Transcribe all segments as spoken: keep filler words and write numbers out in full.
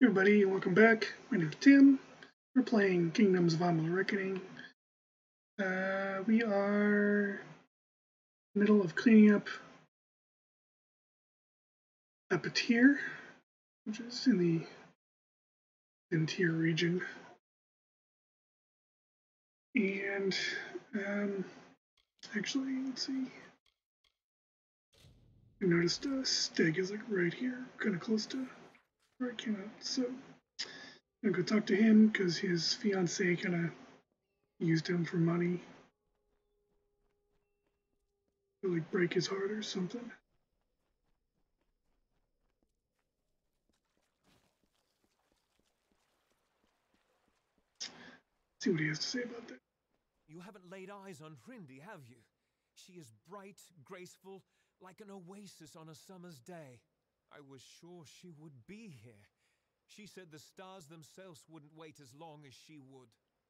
Hey everybody, and welcome back. My name is Tim. We're playing Kingdoms of Amalur Reckoning. Uh, we are in the middle of cleaning up Apatir, which is in the interior region. And, um, actually, let's see. I noticed a stag is like right here, kind of close to where I came out. So, I'm gonna go talk to him because his fiance kind of used him for money. To, like, break his heart or something. See what he has to say about that. You haven't laid eyes on Hrindi, have you? She is bright, graceful, like an oasis on a summer's day. I was sure she would be here. She said the stars themselves wouldn't wait as long as she would.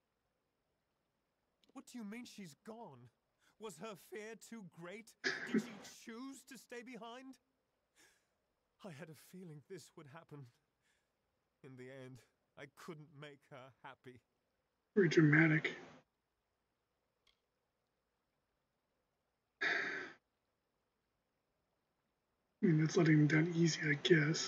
What do you mean she's gone? Was her fear too great? Did she choose to stay behind? I had a feeling this would happen. In the end, I couldn't make her happy. Very dramatic. I mean, that's letting him down easy, I guess.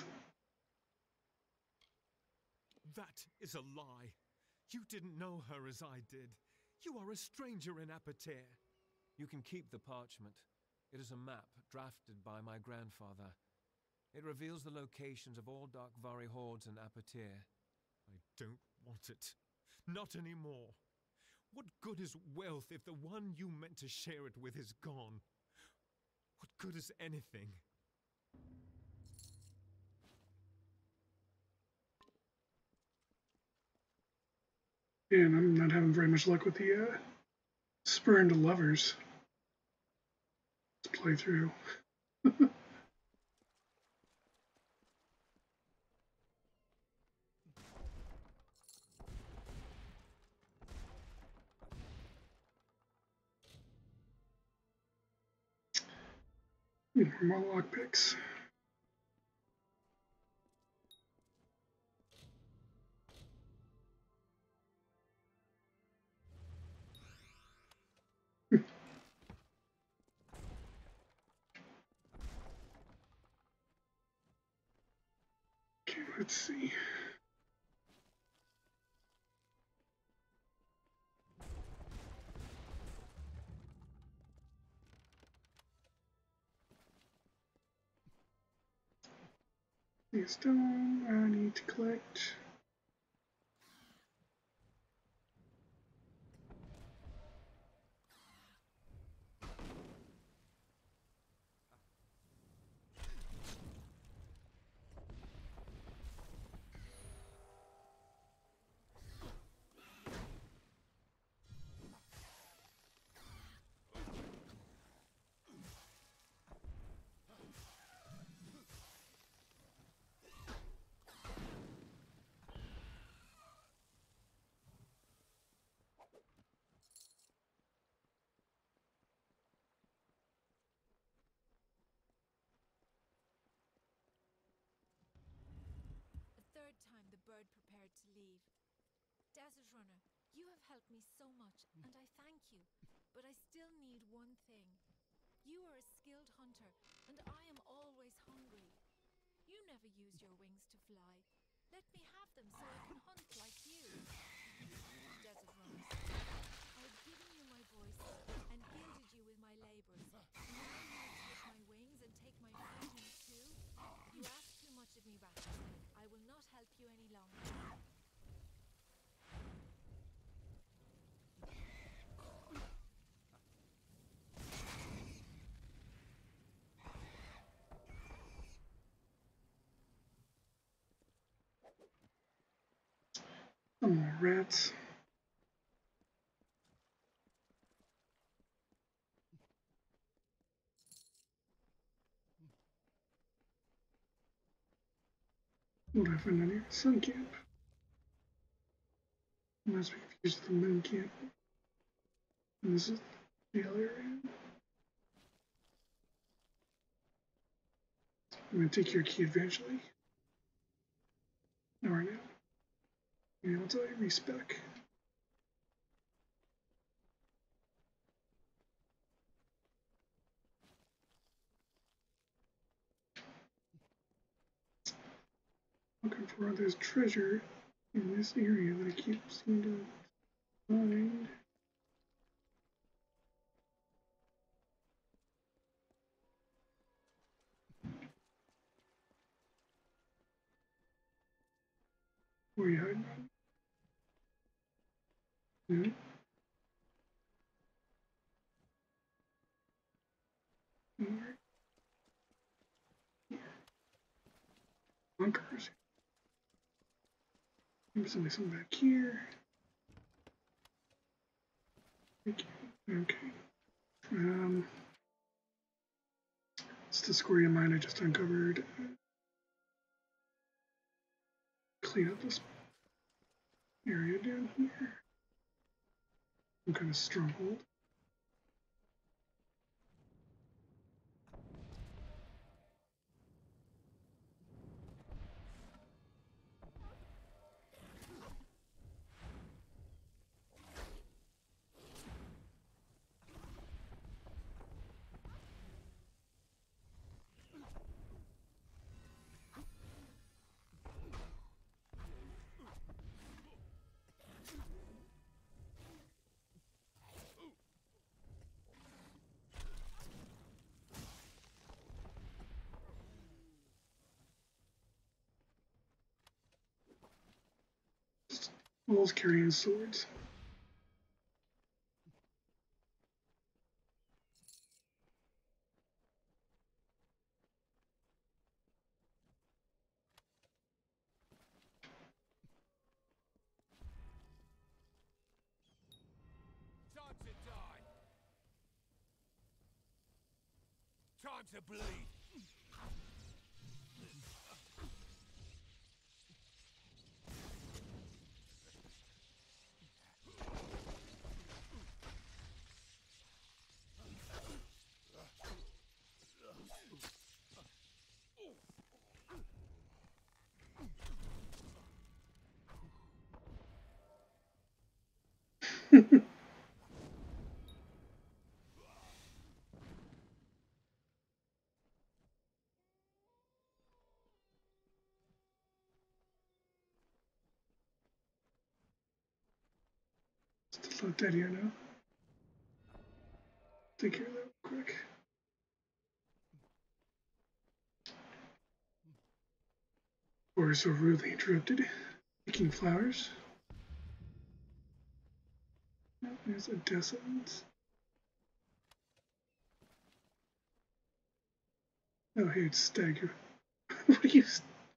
That is a lie. You didn't know her as I did. You are a stranger in Apatir. You can keep the parchment. It is a map drafted by my grandfather. It reveals the locations of all Darkvari hordes in Apatir. I don't want it. Not anymore. What good is wealth if the one you meant to share it with is gone? What good is anything? And I'm not having very much luck with the uh, spur into lovers. Let's play through. More lockpicks. Okay, let's see. The stone I need to collect. Third time the bird prepared to leave. Desert Runner, you have helped me so much, and I thank you. But I still need one thing. You are a skilled hunter, and I am always hungry. You never use your wings to fly. Let me have them so I can hunt like you. Desert Runner said, I've given you my voice and gilded you with my labors. Now you will take my wings and take my freedom too? You ask too much of me, Rat. I will not help you any longer. Some more rats. What did I find out here? Sun camp. I must be confused with the moon camp. And this is the jail area. I'm going to take your key eventually. Alright now. Maybe once I respec. Looking for there's treasure in this area that I keep seeming to find. Where are you hiding? Yeah. Alright. Bunkers. Maybe somebody some back here. Okay. Okay. Um, it's the square mine I just uncovered. Clean up this area down here. Some kind of stronghold. Walls carrying swords. Time to die. Time to bleed. Still not dead here now. Take care of that quick. Or so rudely interrupted. Picking flowers. Oh, there's Adessa ones. Oh, hey, it's Stagger. What are you?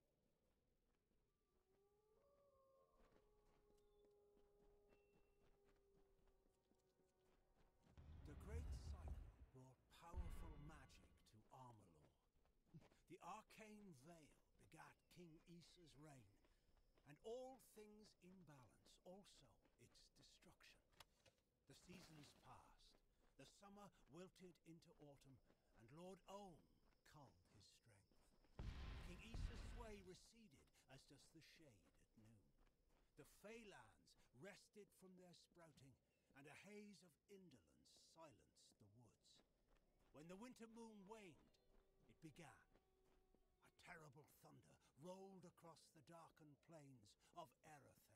The great cycle brought powerful magic to Amalur. The arcane veil begat King Issa's reign, and all things in balance, also its destruction. The seasons passed, the summer wilted into autumn, and Lord Ohm culled his strength. King Issa's sway receded as does the shade at noon. The Feylands rested from their sprouting, and a haze of indolence silenced the woods. When the winter moon waned, it began. A terrible thunder rolled across the darkened plains of Erythel.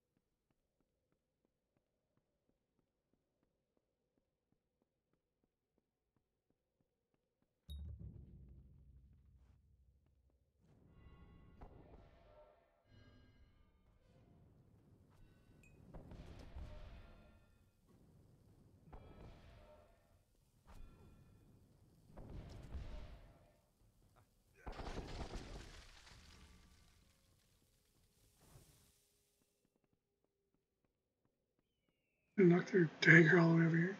And knock their dagger all the way over here.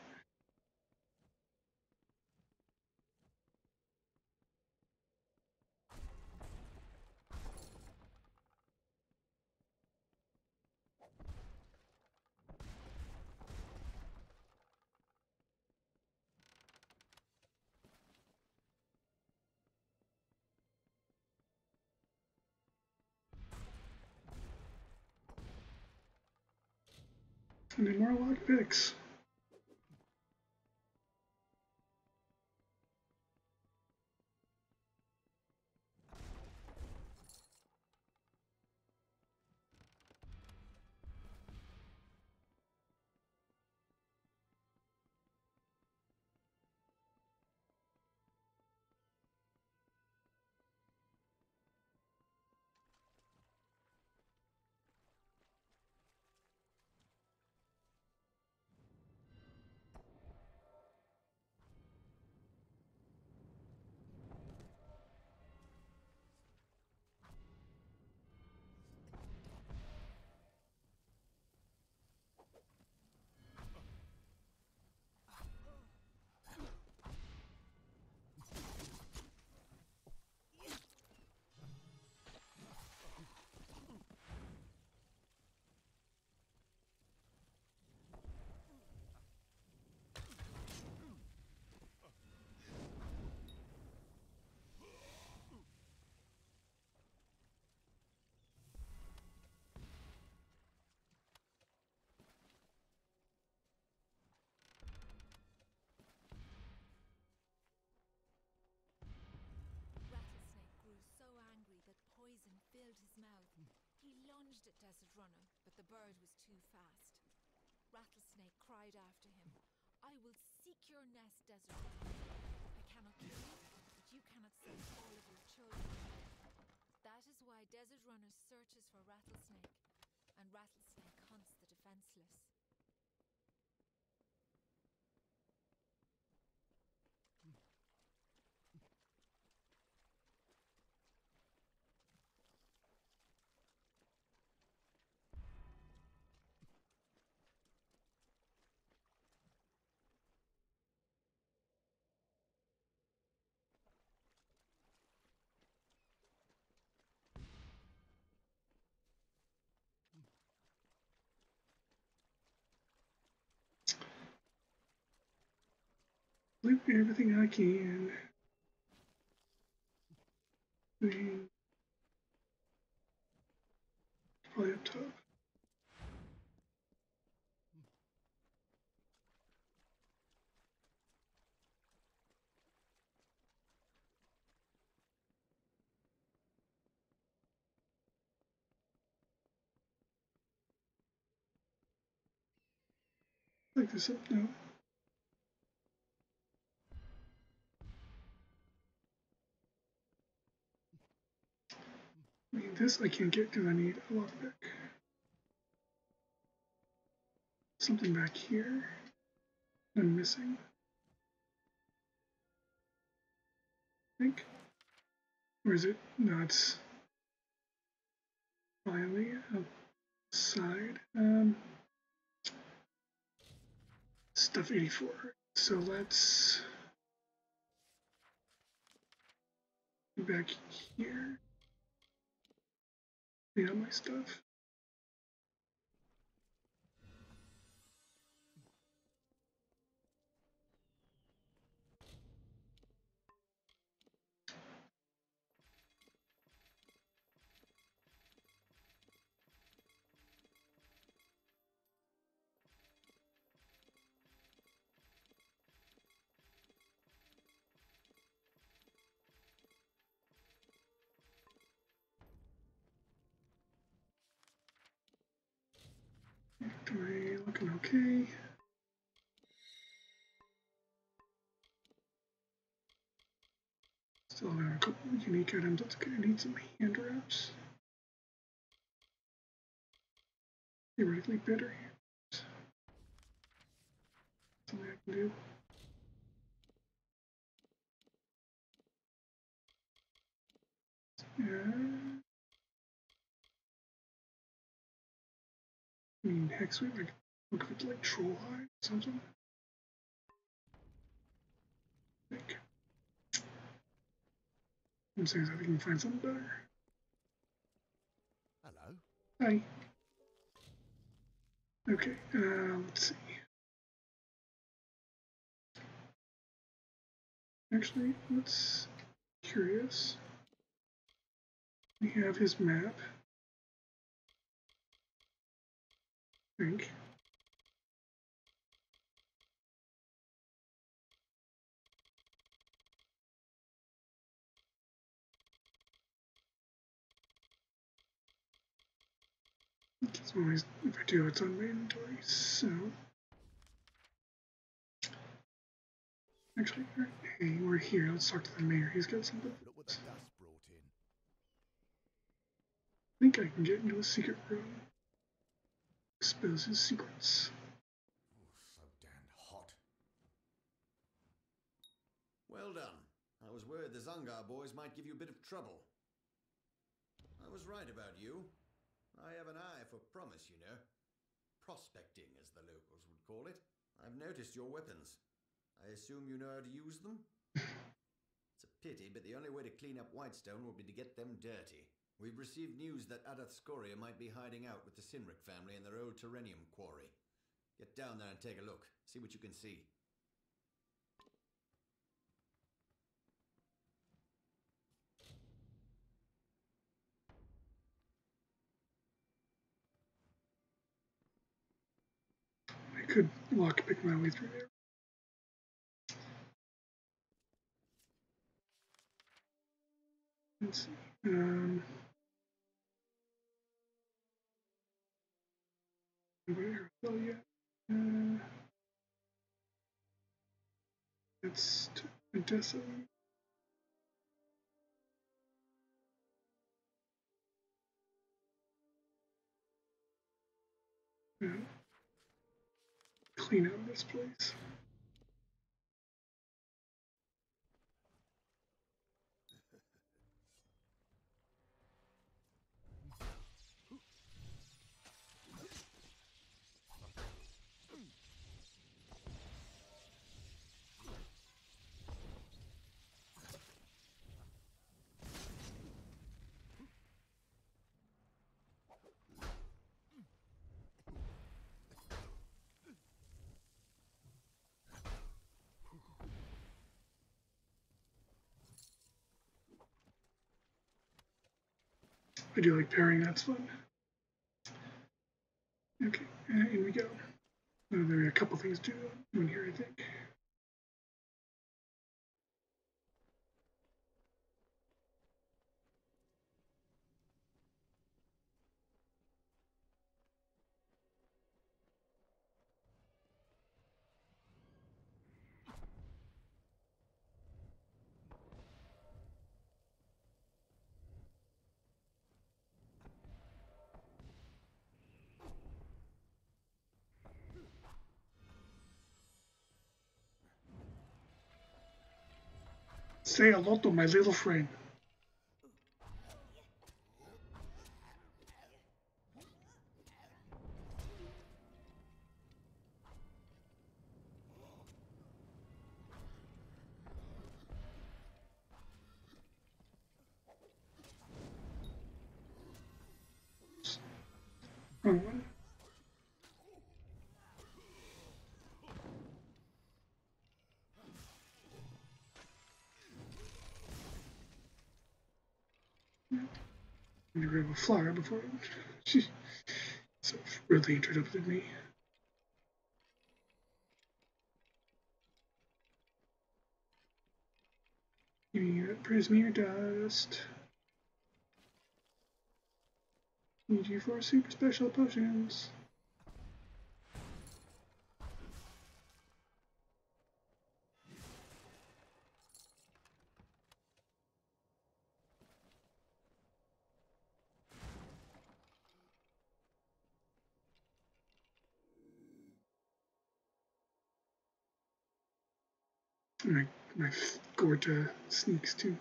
And then more lockpicks. Rattlesnake grew so angry that poison filled his mouth. He lunged at LZorro, but the bird was too fast. Rattlesnake cried after him, "I will seek your nest, LZorro. I cannot kill you, but you cannot save all of your children." That is why LZorro searches for Rattlesnake, and Rattlesnake hunts the defenseless. Loot everything I can. I mean, probably up top. Like this up now. I mean, this I can't get because I need a lockpick. Something back here I'm missing. I think. Or is it? No, it's finally outside. Um, stuff eighty-four. So let's go back here. Clean out my stuff. Three looking okay. Still have a couple of unique items. That's okay. I need some hand wraps. Theoretically better hands. Something I can do. Yeah. I mean, hex we like look if it's like troll hide or something. I think. I'm saying if we can find something better. Hello. Hi. Okay, uh, let's see. Actually, let's curious. We have his map. I think. always, if I do, it's on my inventory. So, actually, hey, we're here. Let's talk to the mayor. He's got something. Look what the dust brought in. I think I can get into a secret room. Expose his secrets. Ooh, so damned hot. Well done. I was worried the Zangar boys might give you a bit of trouble. I was right about you. I have an eye for promise, you know. Prospecting, as the locals would call it. I've noticed your weapons. I assume you know how to use them? It's a pity, but the only way to clean up Whitestone will be to get them dirty. We've received news that Adessa might be hiding out with the Sinric family in their old Terrenium quarry. Get down there and take a look. See what you can see. I could lockpick my way through there. Let's see. Um, where? Oh yeah. Uh, that's Adessa. Yeah. Clean out this place. I do like pairing, that's fun. Okay, and in we go. Uh, there are a couple things to do in here, I think. Say hello to my little friend. Wrong one. I'm gonna grab a flower before she so really interrupted me. Give me that Prismeer dust. Need you for super special potions. My, my Gorta sneaks too.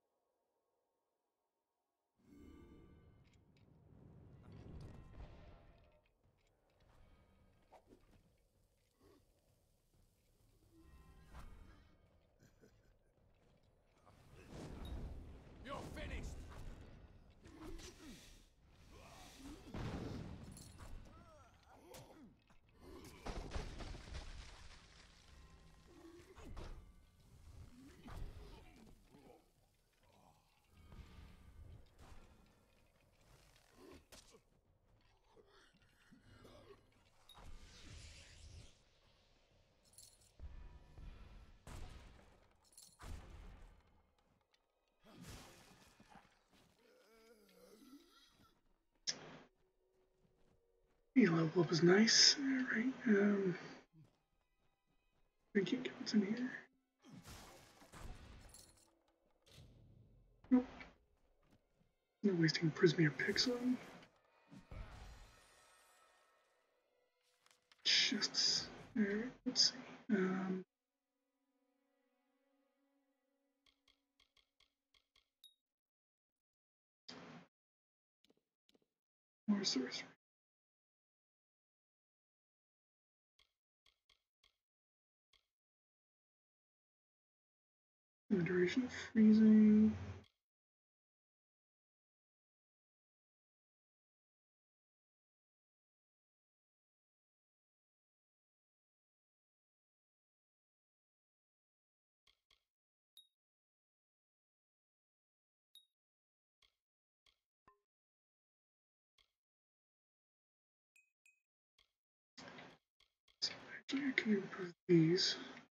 You're finished! Yeah, level up is nice. Alright, um, I can't get what's in here. Nope. Not wasting Prismia picks on chests. Alright, let's see. Um, more sorcery. The duration of freezing. So actually, I can improve these.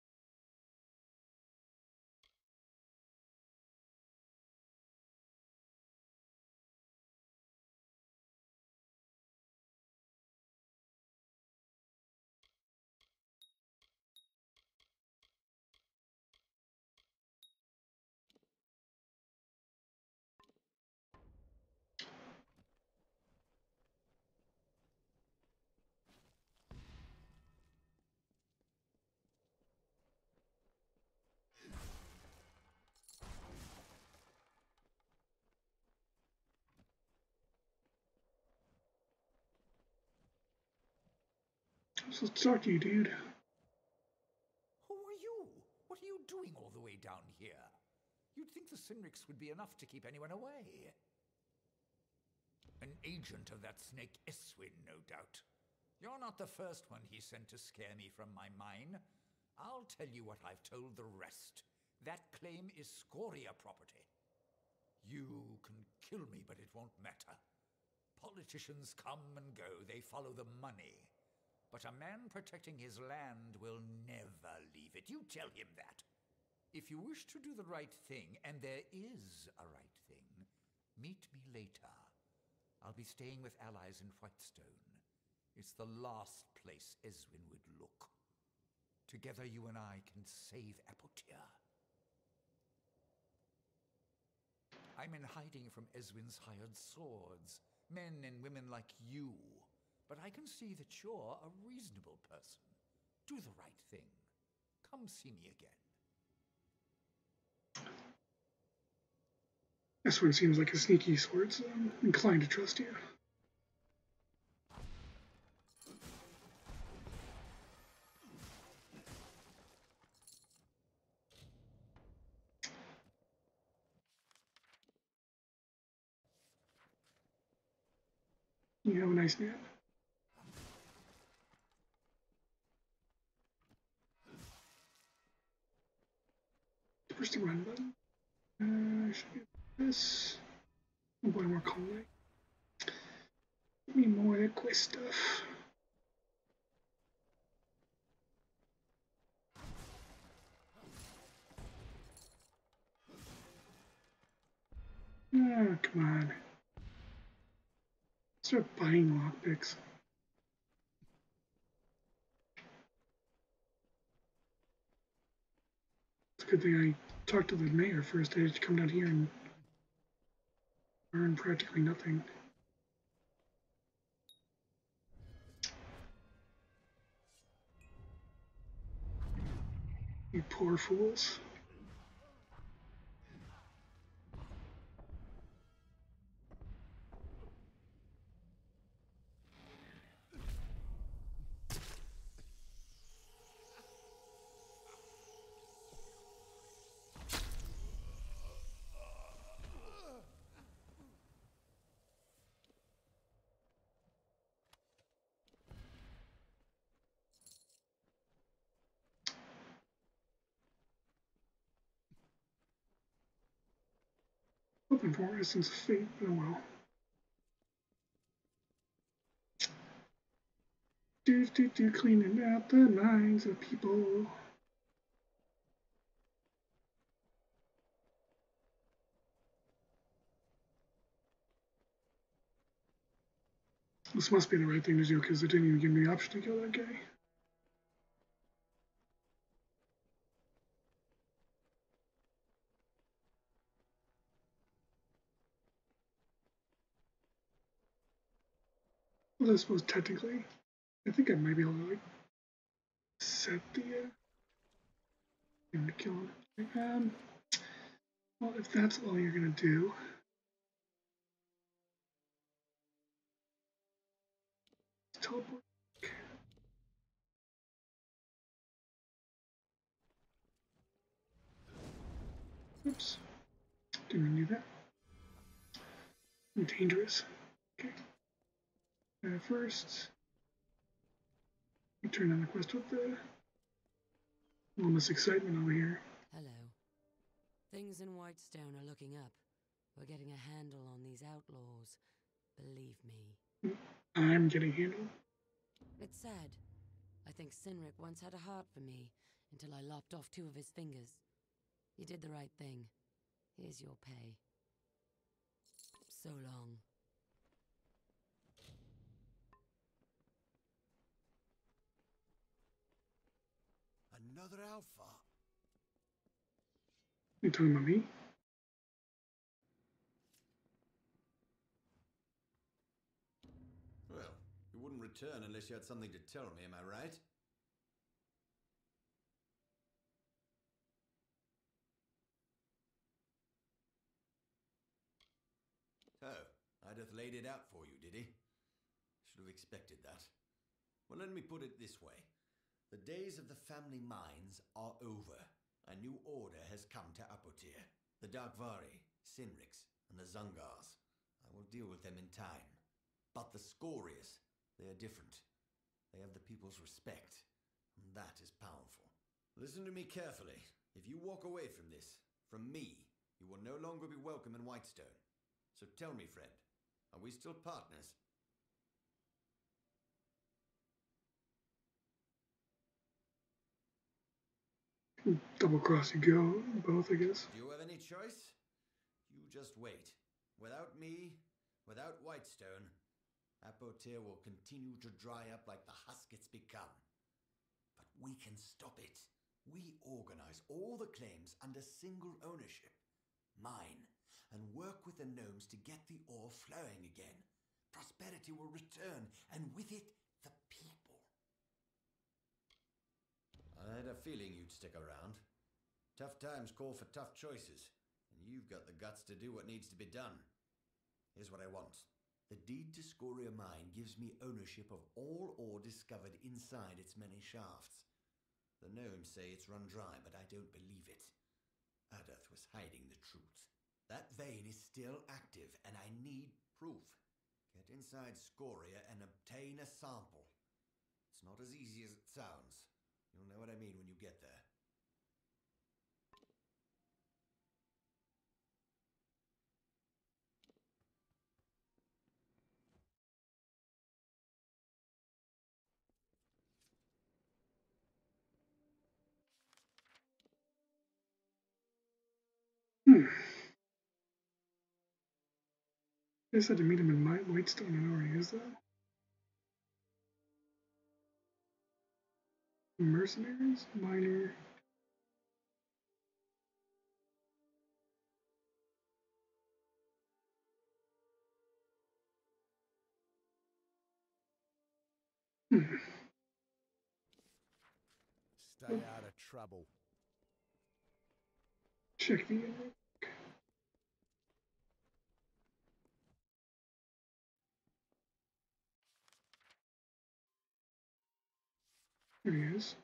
So let's talk to you, dude. Who are you? What are you doing all the way down here? You'd think the Sinrix would be enough to keep anyone away. An agent of that snake Eswin, no doubt. You're not the first one he sent to scare me from my mine. I'll tell you what I've told the rest. That claim is Scoria property. You can kill me, but it won't matter. Politicians come and go. They follow the money. But a man protecting his land will never leave it. You tell him that. If you wish to do the right thing, and there is a right thing, meet me later. I'll be staying with allies in Whitestone. It's the last place Eswin would look. Together you and I can save Apotyr. I'm in hiding from Eswin's hired swords, men and women like you. But I can see that you're a reasonable person. Do the right thing. Come see me again. This one seems like a sneaky sort, so I'm inclined to trust you. You have a nice nap. Push the run button. Uh, I should get this. Oh boy, more calling. Give me more of that quest stuff. Oh, come on. Start buying lockpicks. It's a good thing I talked to the mayor first. I had to come down here and earn practically nothing. You poor fools. Hoping for Essence of Fate, but oh well. Do do do, cleaning out the minds of people. This must be the right thing to do because it didn't even give me the option to kill that guy. Well, I suppose technically, I think I might be able to like set the uh, thing to kill him. Um, well, if that's all you're gonna do, teleport. Oops, didn't do that. Dangerous. Okay. Uh, first, we turn on the quest with the enormous excitement over here. Hello. Things in Whitestone are looking up. We're getting a handle on these outlaws. Believe me. I'm getting handled. It's sad. I think Cynric once had a heart for me until I lopped off two of his fingers. You did the right thing. Here's your pay. So long. Another alpha? You talking about me? Well, you wouldn't return unless you had something to tell me, am I right? Oh, Adessa laid it out for you, did he? Should have expected that. Well, let me put it this way. The days of the family mines are over. A new order has come to Apotir. The Darkvari, Cynrics, and the Zungars. I will deal with them in time. But the Scorius, they are different. They have the people's respect, and that is powerful. Listen to me carefully. If you walk away from this, from me, you will no longer be welcome in Whitestone. So tell me, friend, are we still partners? Double cross you go, both, I guess. Do you have any choice? You just wait. Without me, without Whitestone, Apotir will continue to dry up like the husk it's become. But we can stop it. We organize all the claims under single ownership, mine, and work with the gnomes to get the ore flowing again. Prosperity will return, and with it, the people. I had a feeling you'd stick around. Tough times call for tough choices, and you've got the guts to do what needs to be done. Here's what I want. The deed to Scoria Mine gives me ownership of all ore discovered inside its many shafts. The gnomes say it's run dry, but I don't believe it. Adessa was hiding the truth. That vein is still active, and I need proof. Get inside Scoria and obtain a sample. It's not as easy as it sounds. You'll know what I mean when you get there. Hmm. I just had to meet him in Whitestone and already is that. Mercenaries? Miner. Hmm. Stay out of trouble. Check the inlet. There he is.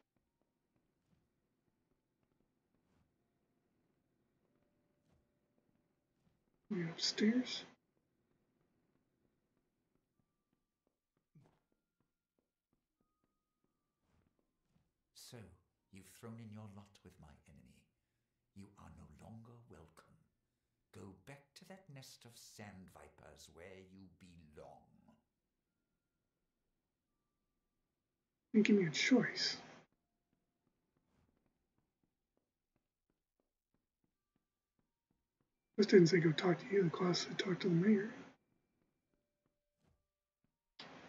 We upstairs. So, you've thrown in your lot with my enemy. You are no longer welcome. Go back to that nest of sand vipers where you belong. And give me a choice. This didn't say go talk to you. The class said talk to the mayor.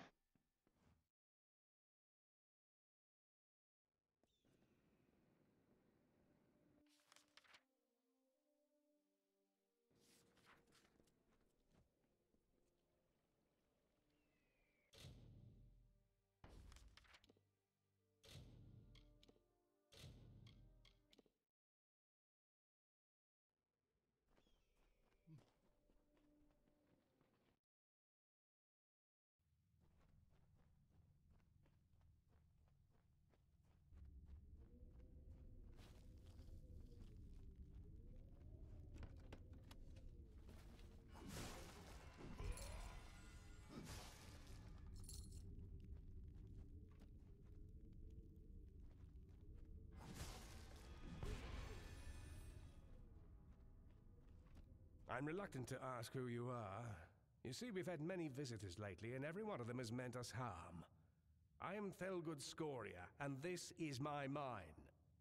I'm reluctant to ask who you are. You see, we've had many visitors lately, and every one of them has meant us harm. I am Thelgood Scoria, and this is my mine.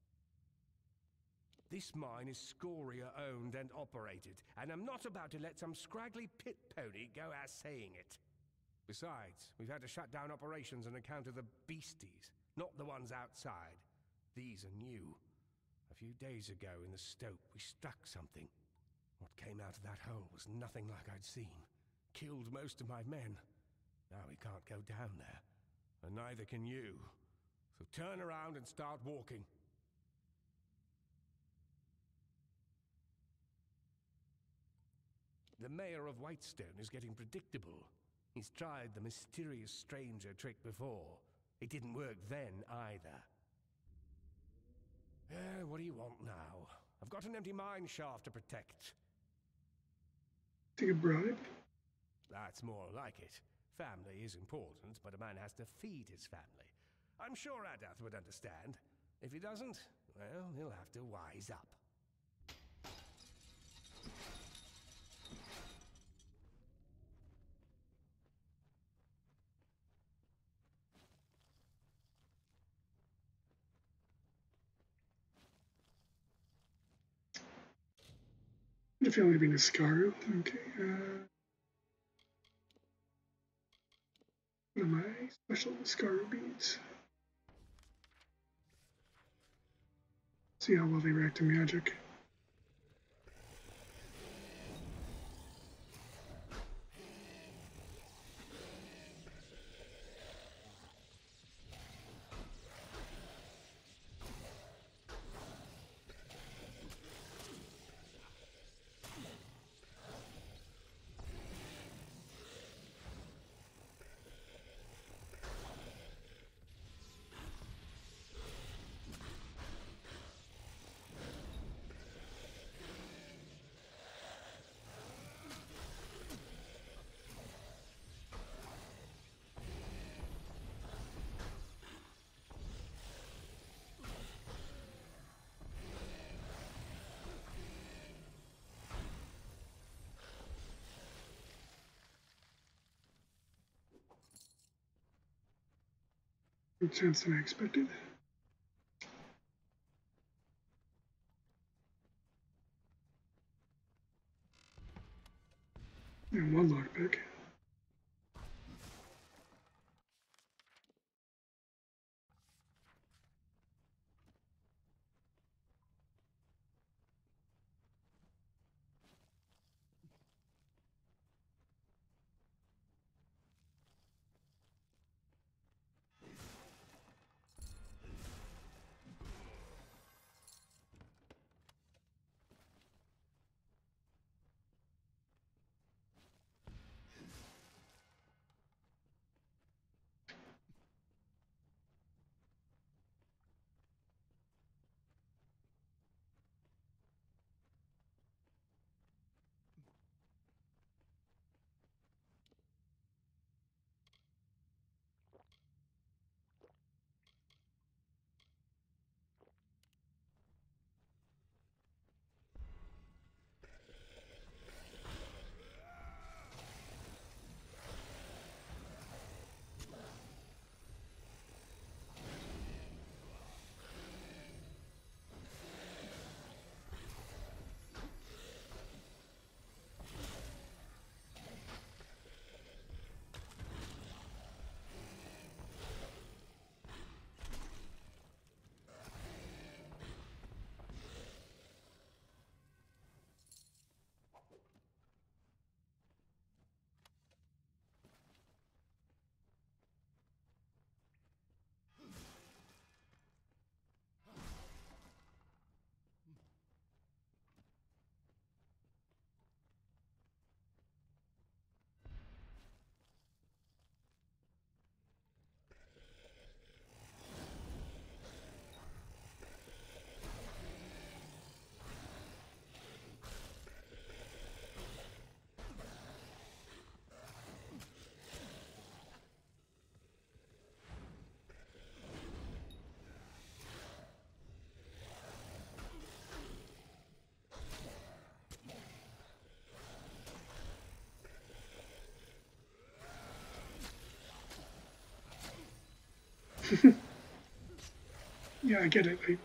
This mine is Scoria-owned and operated, and I'm not about to let some scraggly pit pony go out saying it. Besides, we've had to shut down operations on account of the beasties, not the ones outside. These are new. A few days ago in the stope, we struck something. What came out of that hole was nothing like I'd seen. Killed most of my men. Now we can't go down there, and neither can you. So turn around and start walking. The mayor of Whitestone is getting predictable. He's tried the mysterious stranger trick before. It didn't work then either. Eh, what do you want now? I've got an empty mine shaft to protect. Take a bribe? That's more like it. Family is important, but a man has to feed his family. I'm sure Adessa would understand. If he doesn't, well, he'll have to wise up. If you only be Niscaru, okay. Uh, what are my special Niscaru beads? See how well they react to magic. More chance than I expected. And one lockpick. Yeah, I get it. I,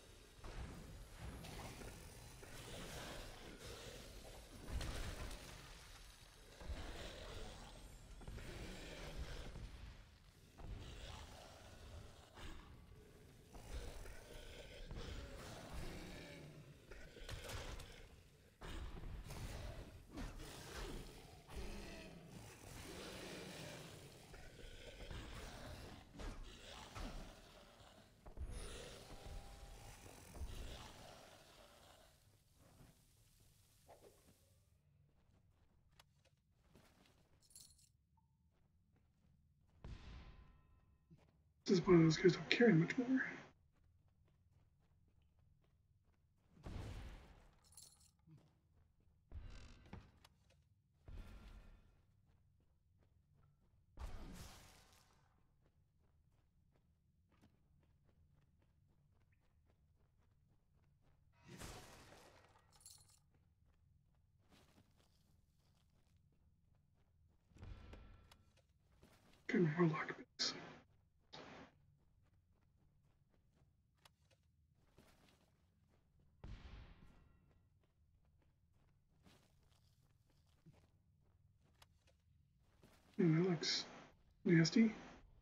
this is one of those guys don't carry much more. Kind of more lockpicks. And that looks nasty.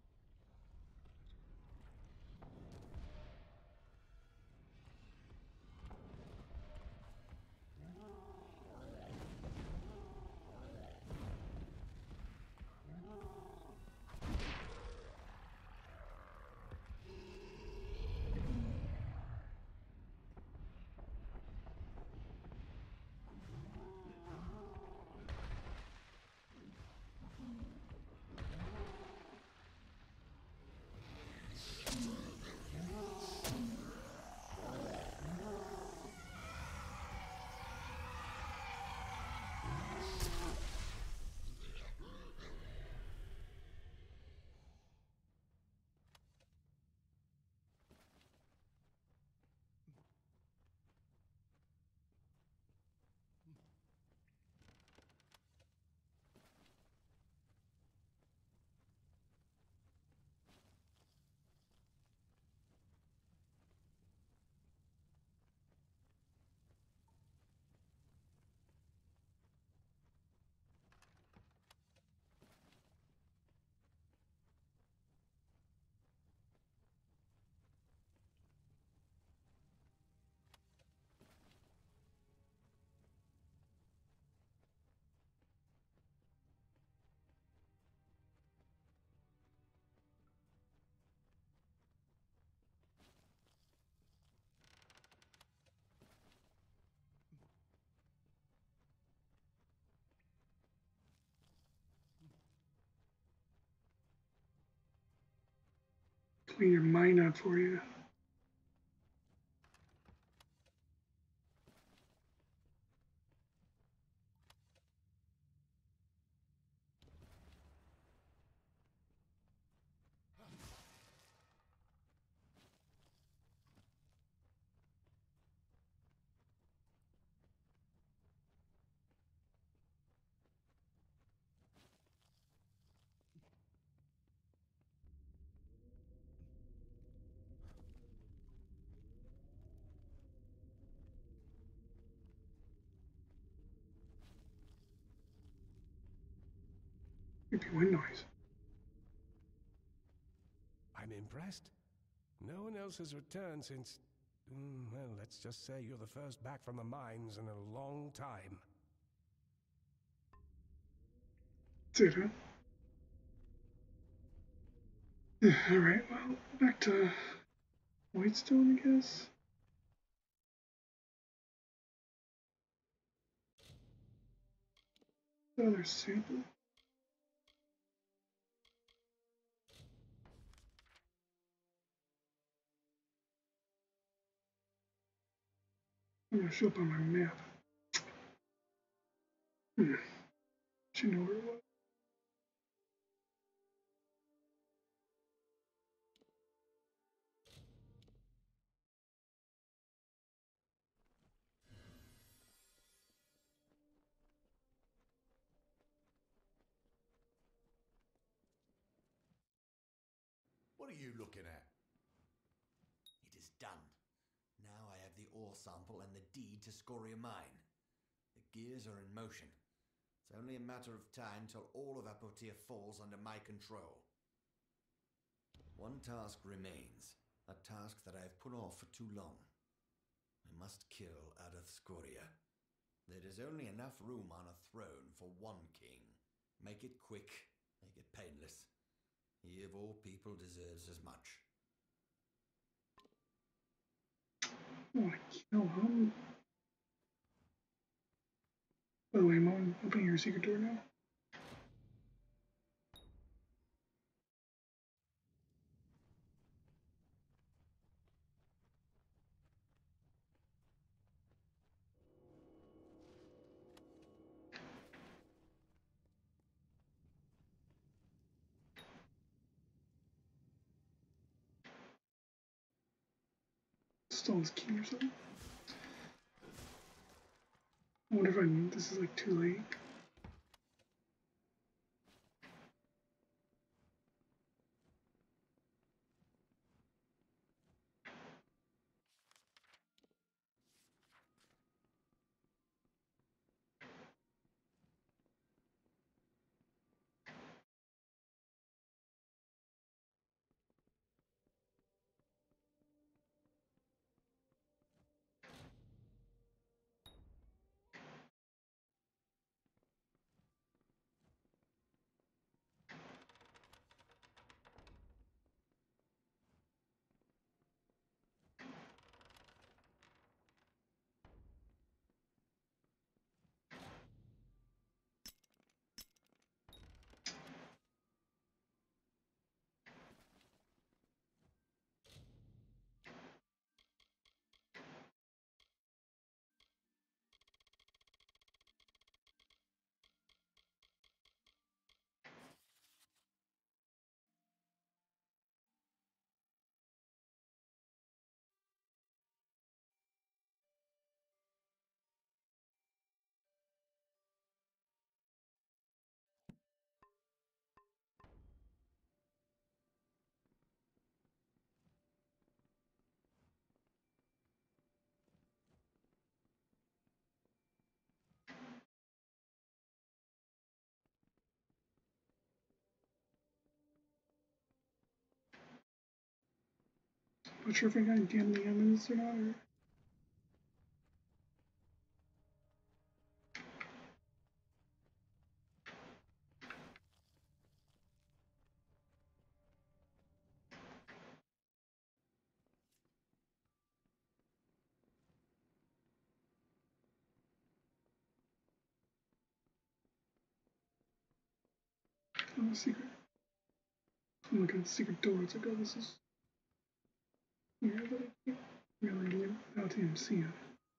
Clean your mind out for you. Maybe wind noise. I'm impressed. No one else has returned since... Mm, well, let's just say you're the first back from the mines in a long time. That's it, huh? Alright, well, back to Whitestone, I guess. Another sample. I'm gonna show up on my map. Hmm. Should know where it was. What are you looking at? It is done. Now I have the ore sample and the deed to Scoria Mine. The gears are in motion. It's only a matter of time till all of Apotia falls under my control. One task remains, a task that I have put off for too long. I must kill Adeth Scoria. There is only enough room on a throne for one king. Make it quick, make it painless. He of all people deserves as much. I want to kill him. By the way, I'm opening your secret door now. Stole his key or something. I wonder if I this is like too late. Not sure if I got gambling evidence or not. Or... Oh, secret. I'm looking at the secret door. It's like, oh, this is here, but I can't really live without him seeing.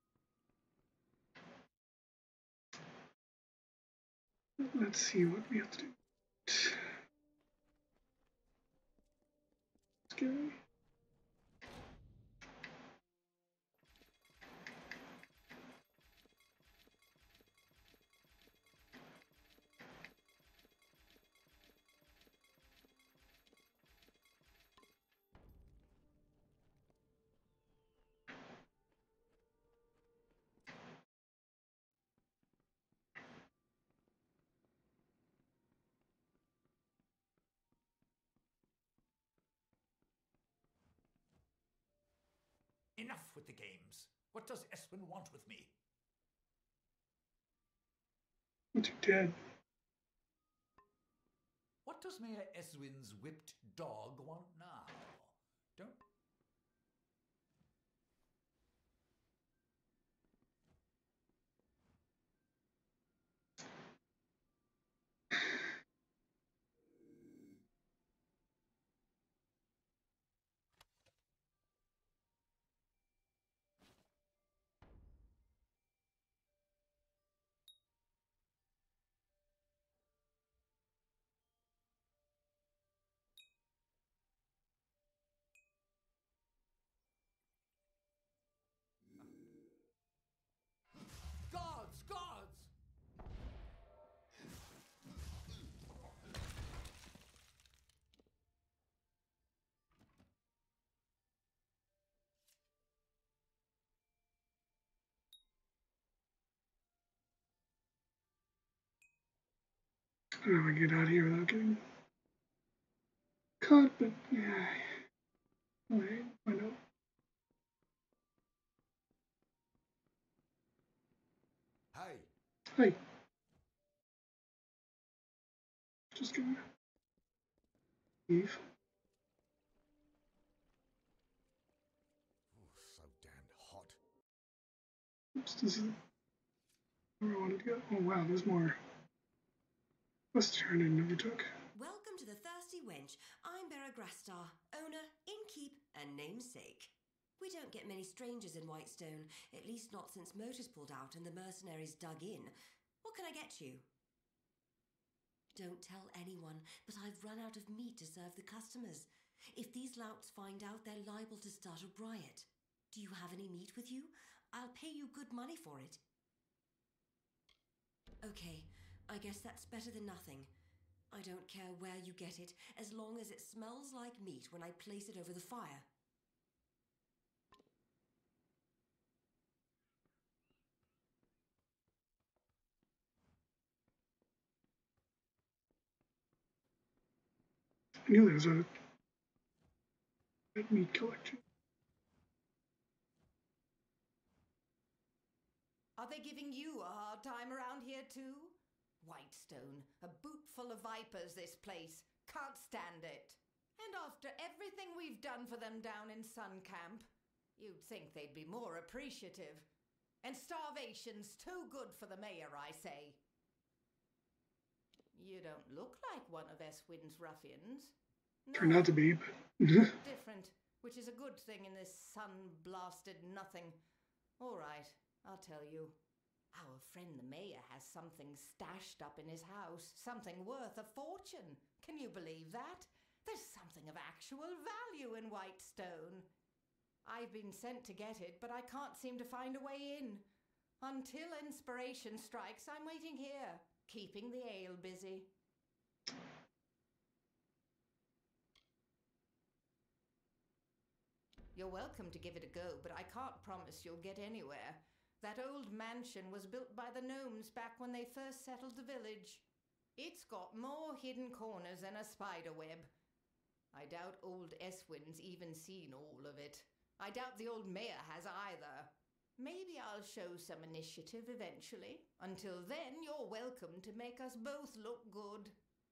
Let's see what we have to do. Scary. Enough with the games. What does Eswin want with me? But you're dead. What does Mayor Eswin's whipped dog want now? Don't... I don't know if I can get out of here without getting caught, but yeah. Alright, why not? Hey, Hey. Just gonna leave. oh, so damned hot. Oops, this is where I wanted to go. Oh wow, there's more quest here I never took. Welcome to the Thirsty Wench. I'm Beragrastar, owner, innkeep, and namesake. We don't get many strangers in Whitestone, at least not since motors pulled out and the mercenaries dug in. What can I get you? Don't tell anyone, but I've run out of meat to serve the customers. If these louts find out, they're liable to start a riot. Do you have any meat with you? I'll pay you good money for it. Okay, I guess that's better than nothing. I don't care where you get it, as long as it smells like meat when I place it over the fire. I knew there was a red meat collection. Are they giving you a hard time around here too? Whitestone, a boot full of vipers, this place. Can't stand it. And after everything we've done for them down in Sun Camp, you'd think they'd be more appreciative. And starvation's too good for the mayor, I say. You don't look like one of Eswin's ruffians. No. Turned out to be, but Different, which is a good thing in this sun-blasted nothing. All right, I'll tell you. Our friend the mayor has something stashed up in his house, something worth a fortune. Can you believe that? There's something of actual value in Whitestone. I've been sent to get it, but I can't seem to find a way in. Until inspiration strikes, I'm waiting here, keeping the ale busy. You're welcome to give it a go, but I can't promise you'll get anywhere. That old mansion was built by the gnomes back when they first settled the village. It's got more hidden corners than a spider web. I doubt old Eswin's even seen all of it. I doubt the old mayor has either. Maybe I'll show some initiative eventually. Until then, you're welcome to make us both look good.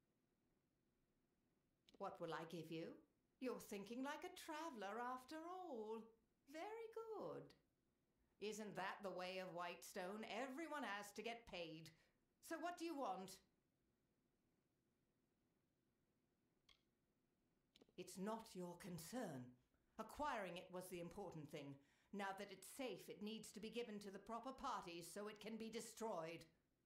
What will I give you? You're thinking like a traveler after all. Very good. Isn't that the way of Whitestone? Everyone has to get paid. So what do you want? It's not your concern. Acquiring it was the important thing. Now that it's safe, it needs to be given to the proper parties so it can be destroyed.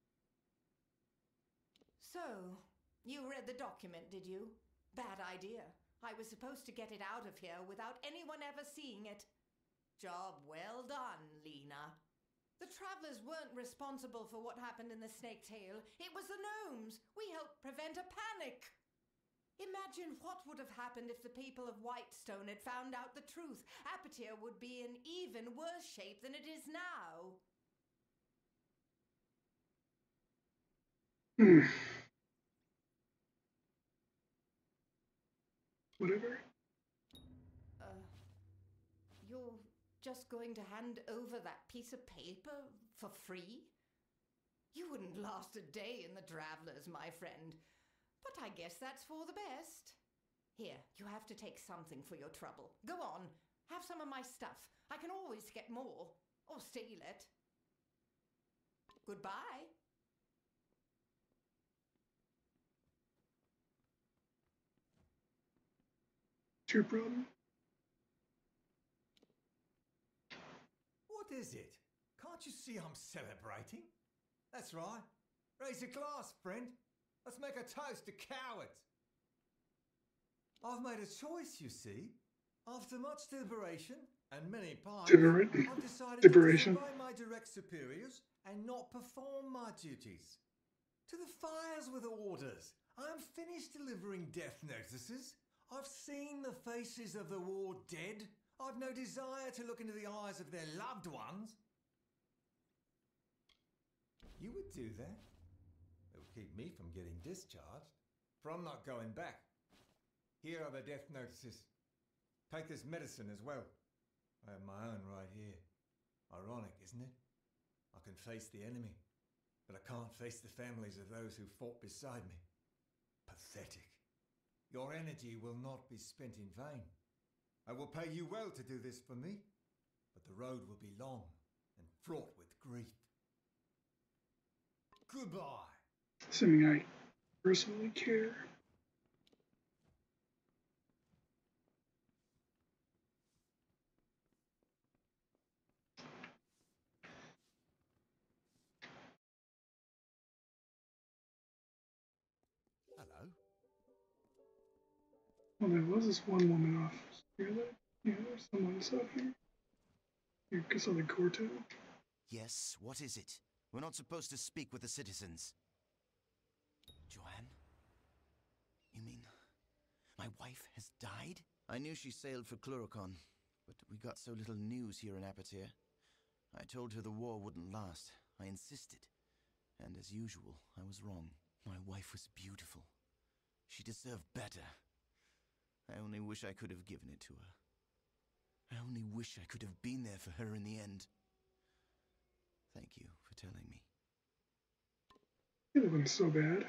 So, you read the document, did you? Bad idea. I was supposed to get it out of here without anyone ever seeing it. Job well done, Lena. The travelers weren't responsible for what happened in the Snake Tail. It was the gnomes. We helped prevent a panic. Imagine what would have happened if the people of Whitestone had found out the truth. Apatir would be in even worse shape than it is now. hmm. Whatever. Uh, you're just going to hand over that piece of paper for free? You wouldn't last a day in the Travelers, my friend. But I guess that's for the best. Here, you have to take something for your trouble. Go on, have some of my stuff. I can always get more, or steal it. Goodbye. What's your problem? What is it? Can't you see I'm celebrating? That's right. Raise a glass, friend. Let's make a toast to cowards. I've made a choice, you see. After much deliberation and many pints, Deliber- I've decided Deliberation. to disobey my direct superiors and not perform my duties. To the fires with orders. I am finished delivering death notices. I've seen the faces of the war dead. I've no desire to look into the eyes of their loved ones. You would do that? It'll keep me from getting discharged, for I'm not going back. Here are the death notices. Take this medicine as well. I have my own right here. Ironic, isn't it? I can face the enemy, but I can't face the families of those who fought beside me. Pathetic. Your energy will not be spent in vain. I will pay you well to do this for me, but the road will be long and fraught with grief. Goodbye. Assuming I personally care. Hello. Well, there was this one woman off here. That, yeah, there's someone else out here. Here, I saw the Gorto. Yes, what is it? We're not supposed to speak with the citizens. Joanne? You mean my wife has died? I knew she sailed for Cluricon, but we got so little news here in Apatir. I told her the war wouldn't last. I insisted. And as usual, I was wrong. My wife was beautiful. She deserved better. I only wish I could have given it to her. I only wish I could have been there for her in the end. Thank you for telling me. It wasn't so bad.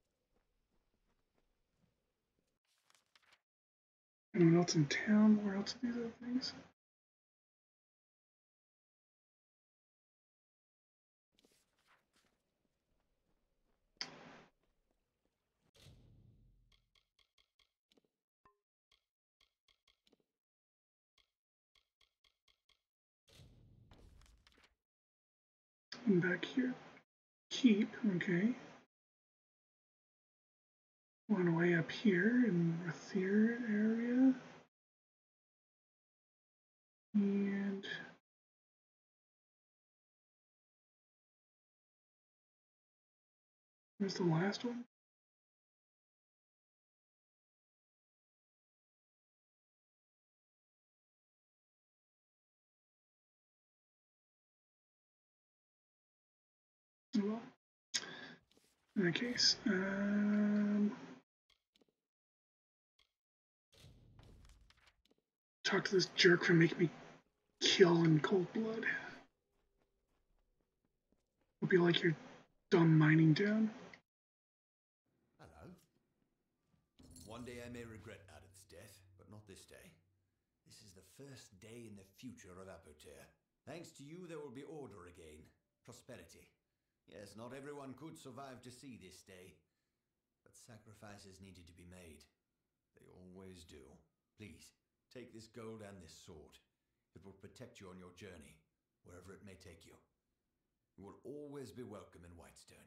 Anyone else in town? Where else are these other things? And back here. Keep, okay. One way up here in the Rathir area. And where's the last one? Well, in that case, um, talk to this jerk for making me kill in cold blood. Hope you like your dumb mining town. Hello. One day I may regret Adeth's death, but not this day. This is the first day in the future of Apatir. Thanks to you, there will be order again. Prosperity. Yes, not everyone could survive to see this day, but sacrifices needed to be made. They always do. Please, take this gold and this sword. It will protect you on your journey, wherever it may take you. You will always be welcome in Whitestone.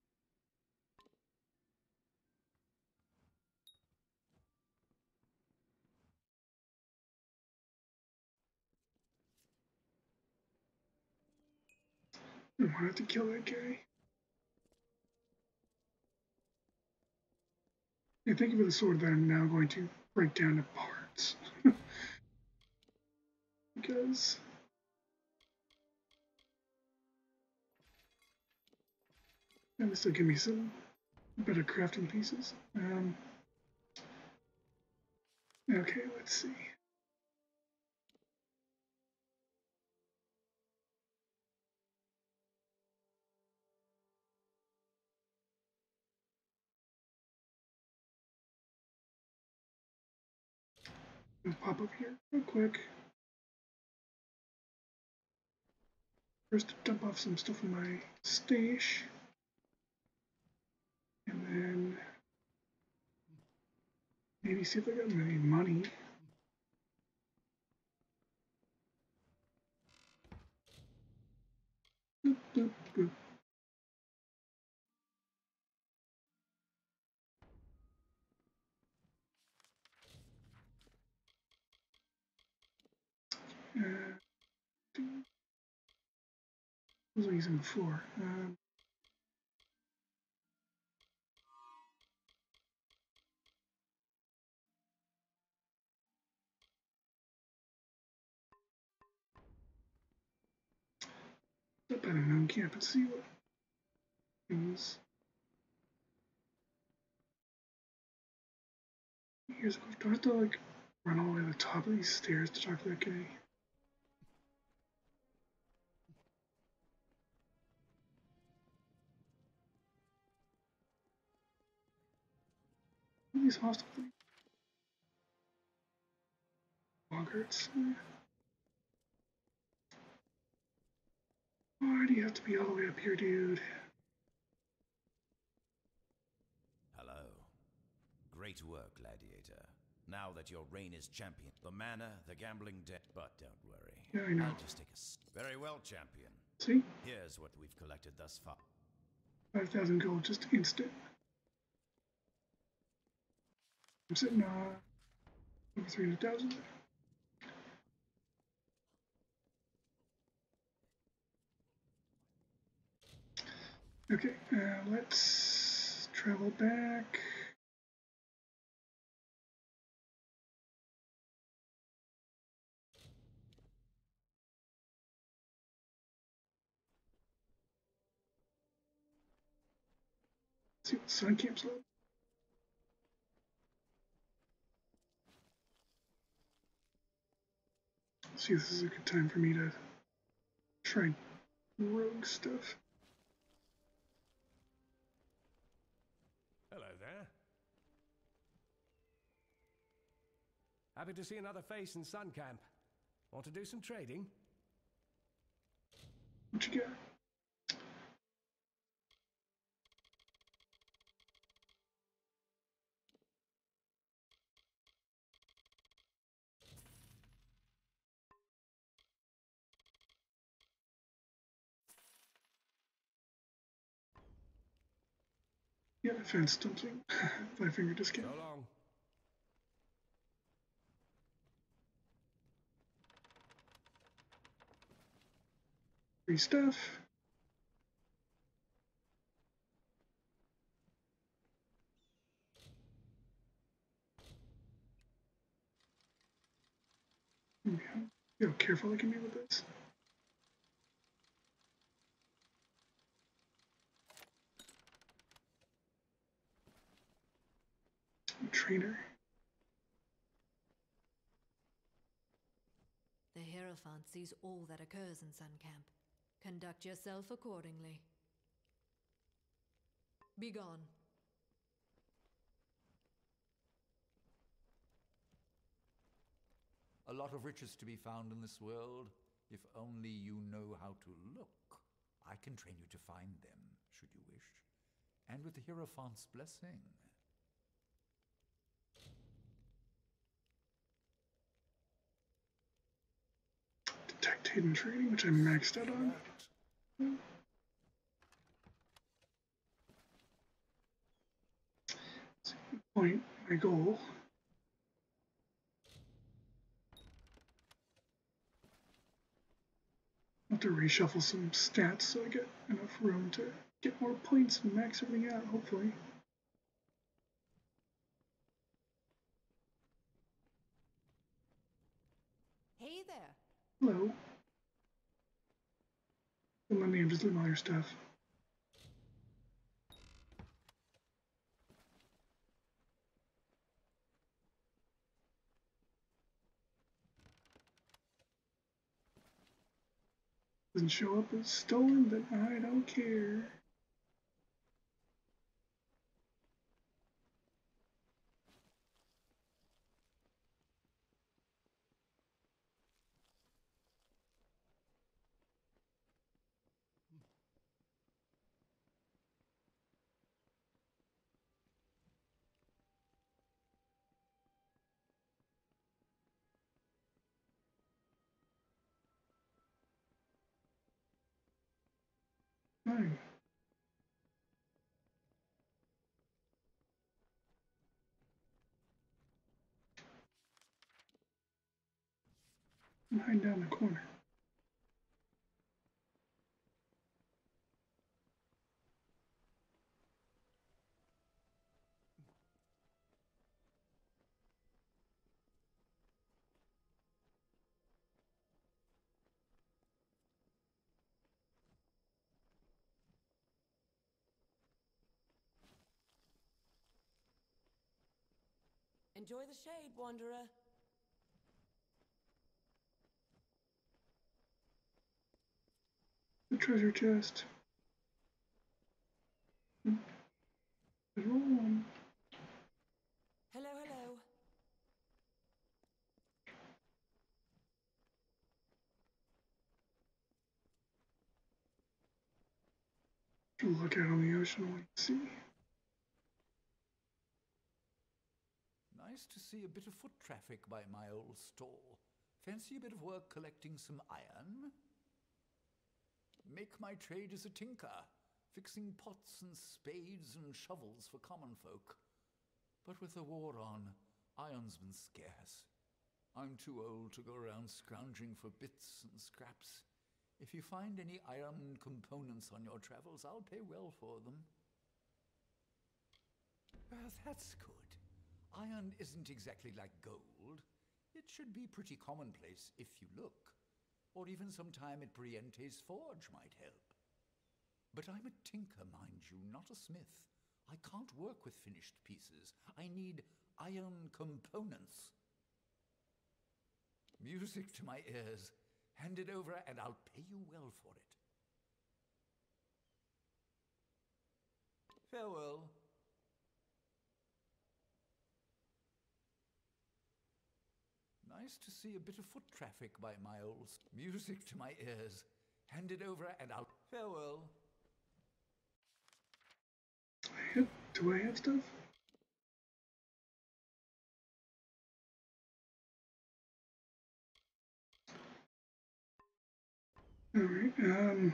I wanted to kill that guy. Hey, thank you for the sword that I'm now going to break down to parts. Because that will still give me some better crafting pieces. Um, okay, let's see. I'll pop up here real quick. First, dump off some stuff in my stash. And then maybe see if I got any money. Boop, boop, boop. Uh, what was I using before? Um, up at a gnome camp and see what things Here's do I have to like run all the way to the top of these stairs to talk to that guy? What are these hostile things? Boggarts. Why do you have to be all the way up here, dude? Hello. Great work, gladiator. Now that your reign is champion, the manor, the gambling debt, but don't worry. Yeah, I know. I'll just take a s- Very well, champion. See? Here's what we've collected thus far. five thousand gold, just instant. I'm sitting on over three hundred thousand. Okay, uh, let's travel back. See what the sun camp's like. See, this is a good time for me to try rogue stuff. Hello there. Happy to see another face in Sun Camp. Want to do some trading? What you got? Yeah, I found something. Five finger discount. So long. Free stuff. Okay. See how careful I can be with this. Trainer. The Hierophant sees all that occurs in Sun Camp. Conduct yourself accordingly. Begone. A lot of riches to be found in this world, if only you know how to look. I can train you to find them, should you wish. And with the Hierophant's blessing. Detect hidden trading, which I maxed out on. Point, my goal. I have to reshuffle some stats so I get enough room to get more points and max everything out, hopefully. Hey there. Hello. Well, my name, just leave all your stuff. Doesn't show up as stolen, then I don't care. Fine. I'm hiding down the corner. Enjoy the shade, wanderer. The treasure chest. Hmm. There's one. Hello, hello. Look out on the ocean when you see. Nice to see a bit of foot traffic by my old store. Fancy a bit of work collecting some iron? Make my trade as a tinker, fixing pots and spades and shovels for common folk. But with the war on, iron's been scarce. I'm too old to go around scrounging for bits and scraps. If you find any iron components on your travels, I'll pay well for them. Well, that's good. Iron isn't exactly like gold. It should be pretty commonplace if you look. Or even some time at Briente's forge might help. But I'm a tinker, mind you, not a smith. I can't work with finished pieces. I need iron components. Music to my ears. Hand it over and I'll pay you well for it. Farewell. Nice to see a bit of foot traffic by my old... Music to my ears. Hand it over and I'll... Farewell. I have, do I have stuff? Alright, um...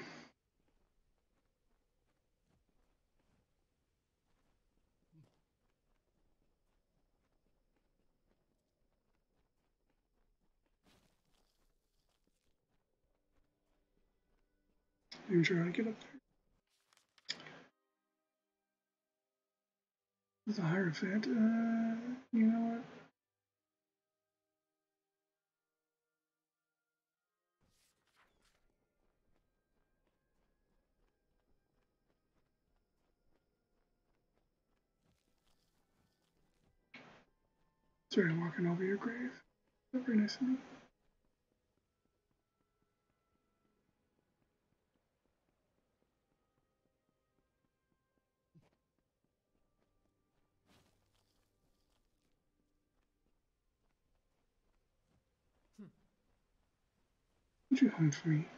I'm trying to get up there. With a Hierophant, uh, you know what? Sorry, I'm walking over your grave. Not very nice of me. Would you hunt for me?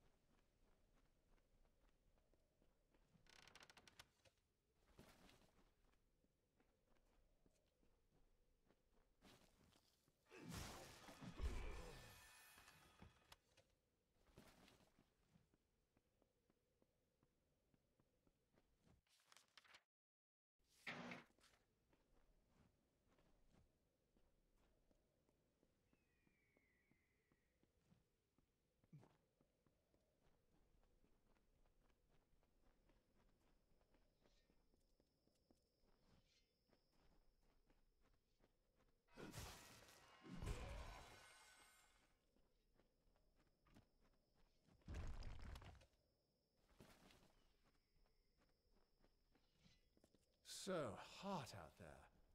So hot out there.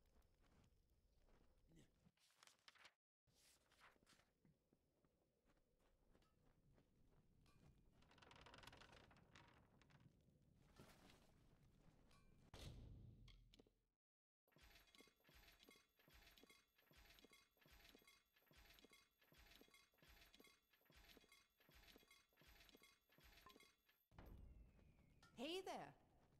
Hey there.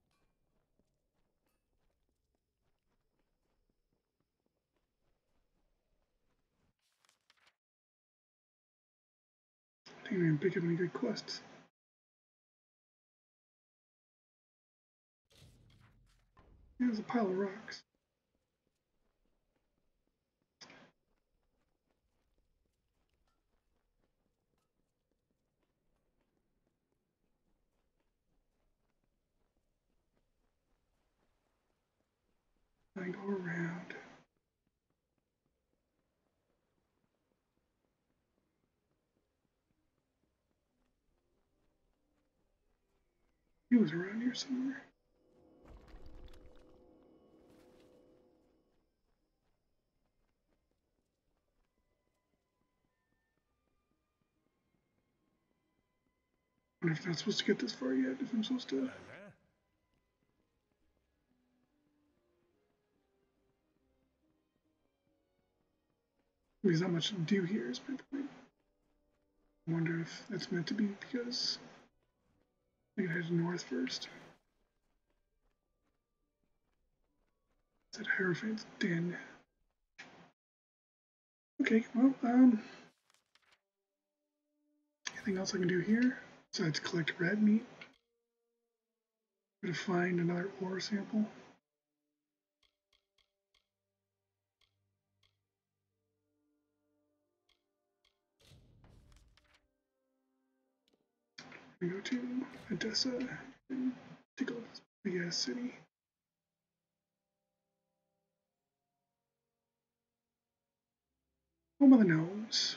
I didn't even pick up any good quests. There's a pile of rocks. I go around. He was around here somewhere. I wonder if I'm not supposed to get this far yet, if I'm supposed to. Hello there. There's not much to do here, is my point. I wonder if that's meant to be because I can head north first. It's at Hierophant's Den. Okay, well, um, anything else I can do here besides collect red meat? I'm gonna find another ore sample. We go to Adessa and take a look at this big ass city. Home of the gnomes.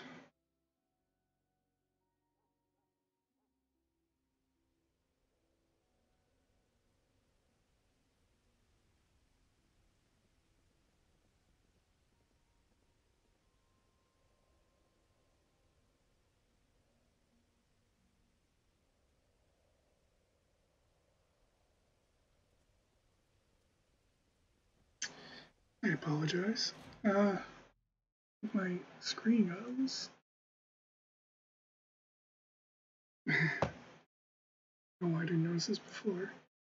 I apologize. Uh, my screen goes. Oh, I didn't notice this before.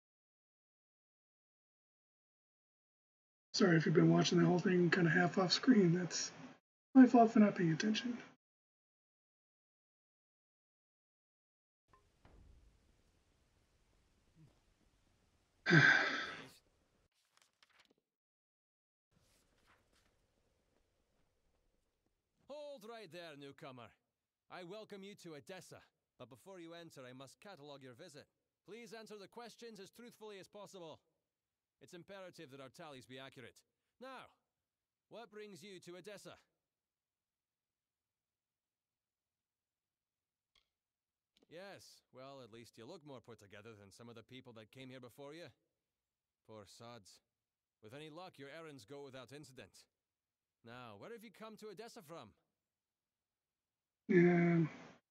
Sorry if you've been watching the whole thing kind of half off screen. That's my fault for not paying attention. Hold right there, newcomer. I welcome you to Adessa, but before you enter, I must catalogue your visit. Please answer the questions as truthfully as possible. It's imperative that our tallies be accurate. Now, what brings you to Adessa? Yes, well, at least you look more put together than some of the people that came here before you. Poor sods. With any luck, your errands go without incident. Now, where have you come to Adessa from? Yeah.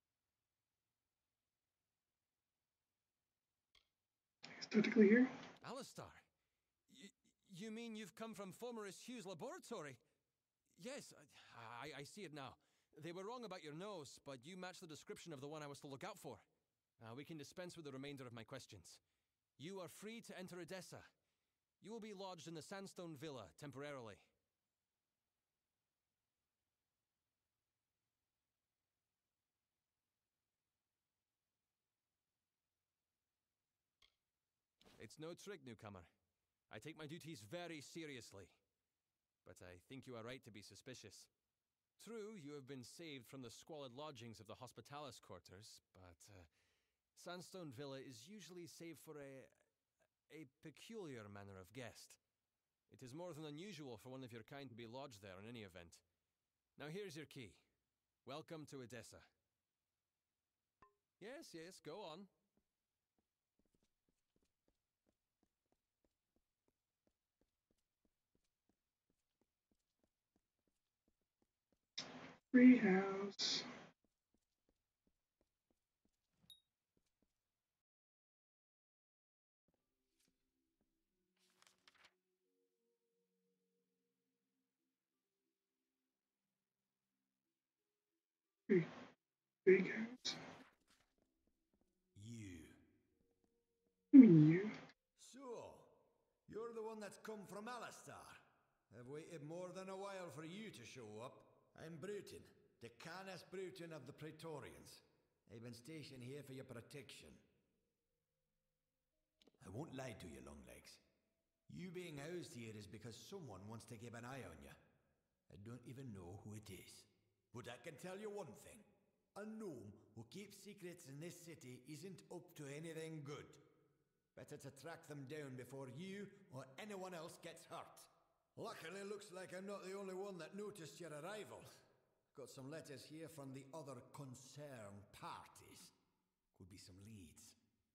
He's technically here. Alistar? Y you mean you've come from Fomerus Hugh's laboratory? Yes, I, I, I see it now. They were wrong about your nose, but you match the description of the one I was to look out for. Uh, we can dispense with the remainder of my questions. You are free to enter Adessa. You will be lodged in the Sandstone Villa, temporarily. It's no trick, newcomer. I take my duties very seriously. But I think you are right to be suspicious. True, you have been saved from the squalid lodgings of the Hospitalis quarters, but uh, Sandstone Villa is usually saved for a... a peculiar manner of guest. It is more than unusual for one of your kind to be lodged there in any event. Now here's your key. Welcome to Adessa. Yes, yes, go on. Free house. Big, big house. You. I mean you. So, you're the one that's come from Alistar. I've waited more than a while for you to show up. I'm Bruton, Decanus Bruton of the Praetorians. I've been stationed here for your protection. I won't lie to you, Longlegs. You being housed here is because someone wants to keep an eye on you. I don't even know who it is. But I can tell you one thing. A gnome who keeps secrets in this city isn't up to anything good. Better to track them down before you or anyone else gets hurt. Luckily, looks like I'm not the only one that noticed your arrival. Got some letters here from the other concerned parties. Could be some leads.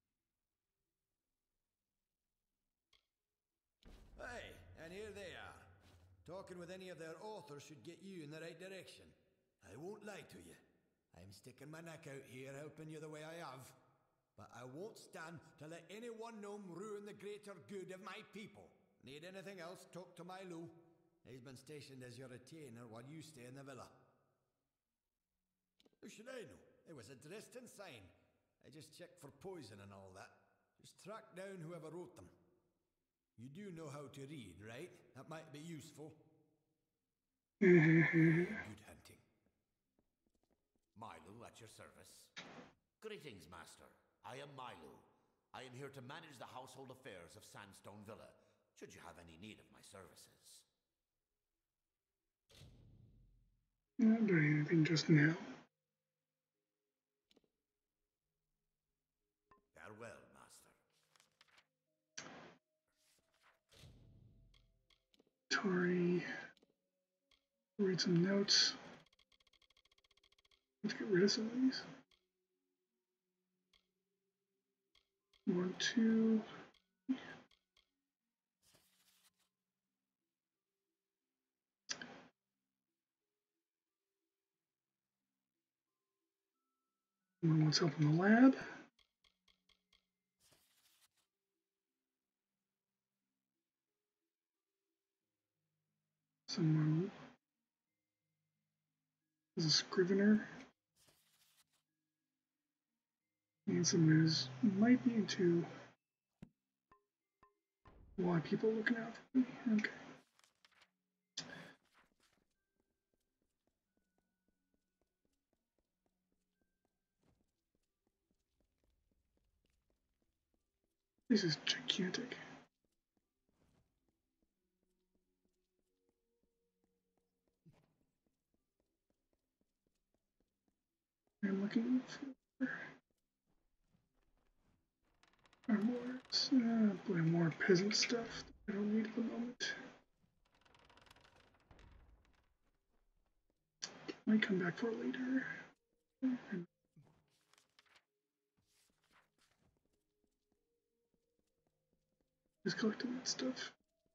Hey, and here they are. Talking with any of their authors should get you in the right direction. I won't lie to you. I'm sticking my neck out here helping you the way I have. but I won't stand to let any one gnome ruin the greater good of my people. Need anything else, talk to Milo. He's been stationed as your retainer while you stay in the villa. How should I know? It was a Dresden sign. I just checked for poison and all that. Just track down whoever wrote them. You do know how to read, right? That might be useful. Good hunting. Milo at your service. Greetings, Master. I am Milo. I am here to manage the household affairs of Sandstone Villa, should you have any need of my services. Not doing anything just now. Farewell, Master. Tori. Read some notes. Let's get rid of some of these. One, two. Someone wants help in the lab. Someone is a scrivener. And someone who's might be into why people are looking out for me. Okay. This is gigantic. I'm looking for armors. Uh, boy, more peasant stuff that I don't need at the moment. Might come back for later. Just collecting that stuff.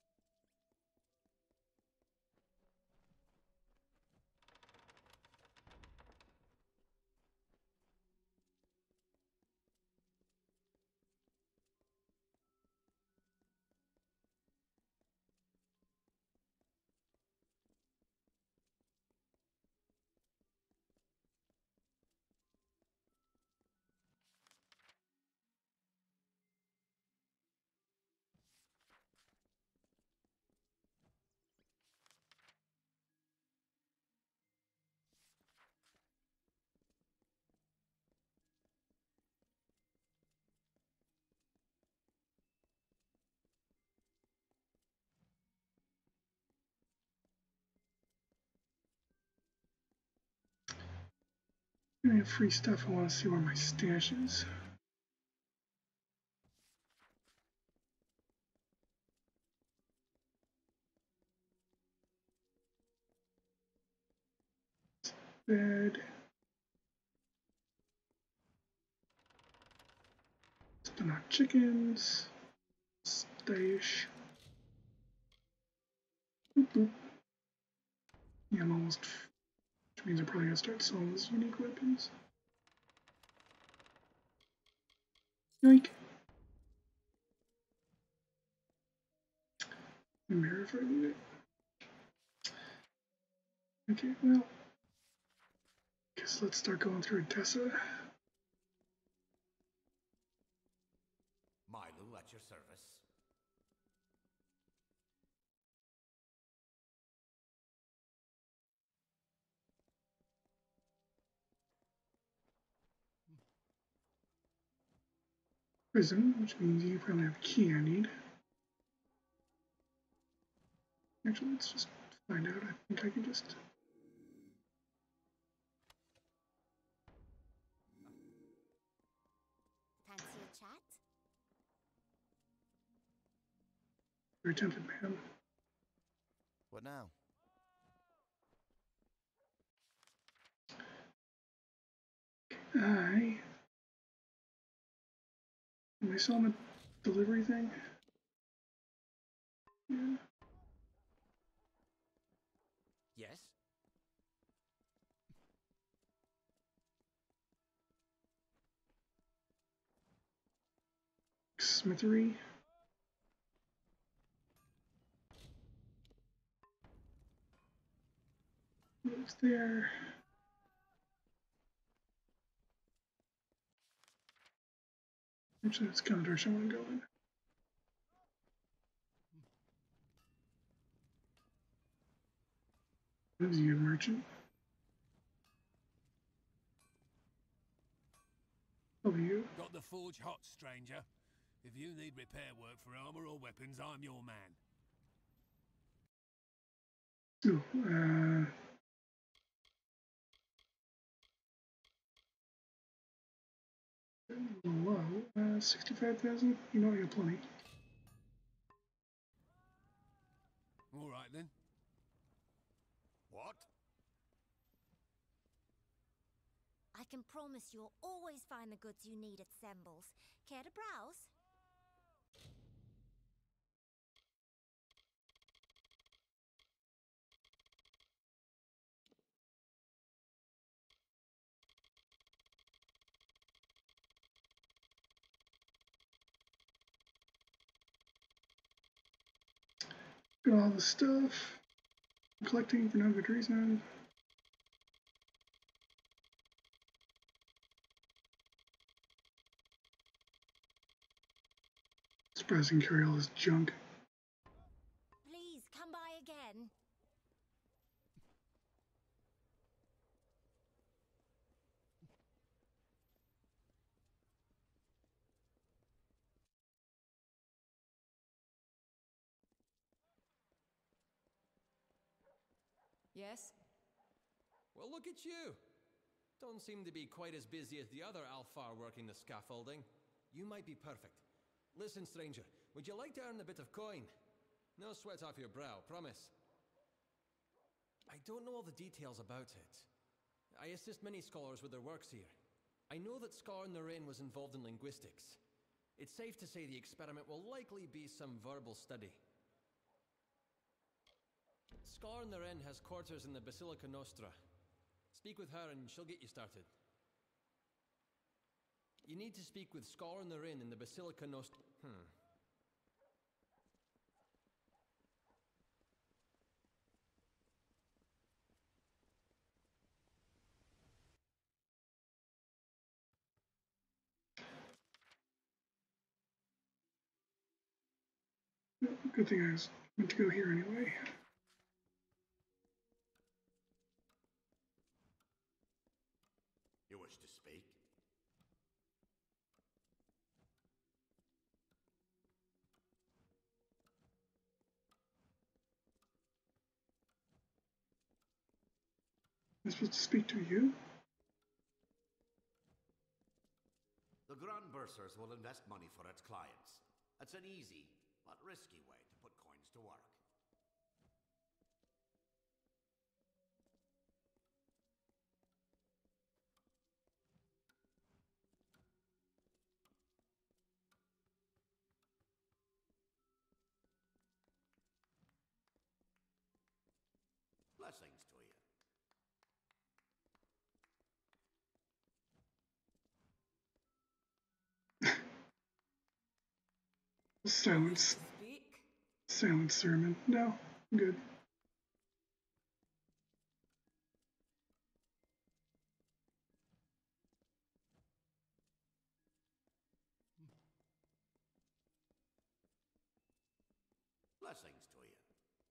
I have free stuff. I want to see where my stash is. Bed. Spin out chickens. Stash. Boop, boop. Yeah, I'm almost. Which means I'm probably gonna start selling those unique weapons. Yoink. Mirror if I need it. Okay, well. Guess let's start going through Adessa. Milo at your service. Prison, which means you probably have a key I need. Actually, let's just find out. I think I can just. Fancy a chat? Very tempted, man. What now? I. Am I still on the delivery thing? Yeah. Yes? smithery. What's there? Actually, that's kind of direction I want to go in. There's you, merchant. Oh, you. Got the forge hot, stranger. If you need repair work for armor or weapons, I'm your man. Ooh, uh... Low, uh, sixty-five thousand? You know I got plenty. All right, then. What? I can promise you'll always find the goods you need at Semble's. Care to browse? Got all the stuff. I'm collecting for no good reason. Surprising carry all this junk. Please come by again. Yes? Well, look at you. Don't seem to be quite as busy as the other Alfar working the scaffolding. You might be perfect. Listen, stranger, would you like to earn a bit of coin? No sweat off your brow, promise. I don't know all the details about it. I assist many scholars with their works here. I know that Scar in the Rain was involved in linguistics. It's safe to say the experiment will likely be some verbal study. Scar in the Wren has quarters in the Basilica Nostra. Speak with her and she'll get you started. You need to speak with Scar in the Wren in the Basilica Nostra. Hmm. Good thing I was meant to go here anyway. You wish to speak? Am I supposed to speak to you? The Grand Bursars will invest money for its clients. It's an easy, but risky way to put coins to work. Blessings to you. Silence. Speak? Silence sermon. No, I'm good. Blessings to you.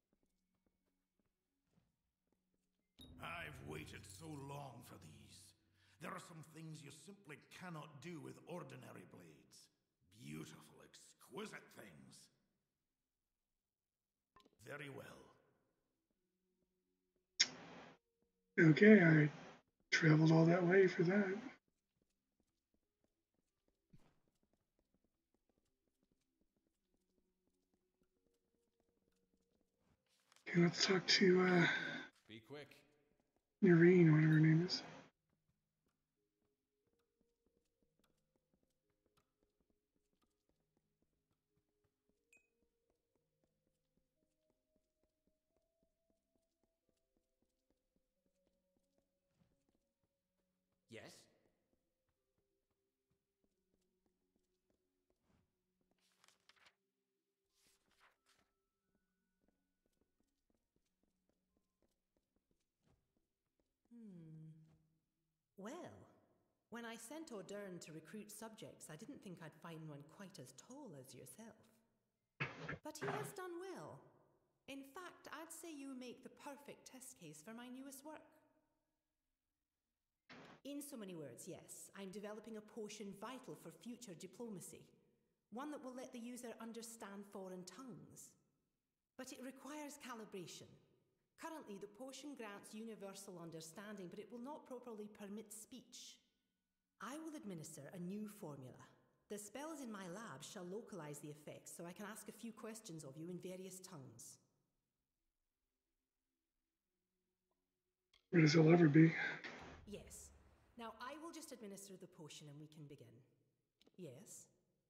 I've waited so long for these. There are some things you simply cannot do with ordinary blades. Beautiful, exquisite things. Very well. Okay, I traveled all that way for that. Okay, let's talk to uh Be quick. Nerine, or whatever her name is. Yes? Well, when I sent Audern to recruit subjects, I didn't think I'd find one quite as tall as yourself. But he has done well. In fact, I'd say you make the perfect test case for my newest work. In so many words, yes, I'm developing a potion vital for future diplomacy. One that will let the user understand foreign tongues. But it requires calibration. Currently, the potion grants universal understanding, but it will not properly permit speech. I will administer a new formula. The spells in my lab shall localize the effects, so I can ask a few questions of you in various tongues. As it'll ever be. Yes. Now I will just administer the potion and we can begin. Yes?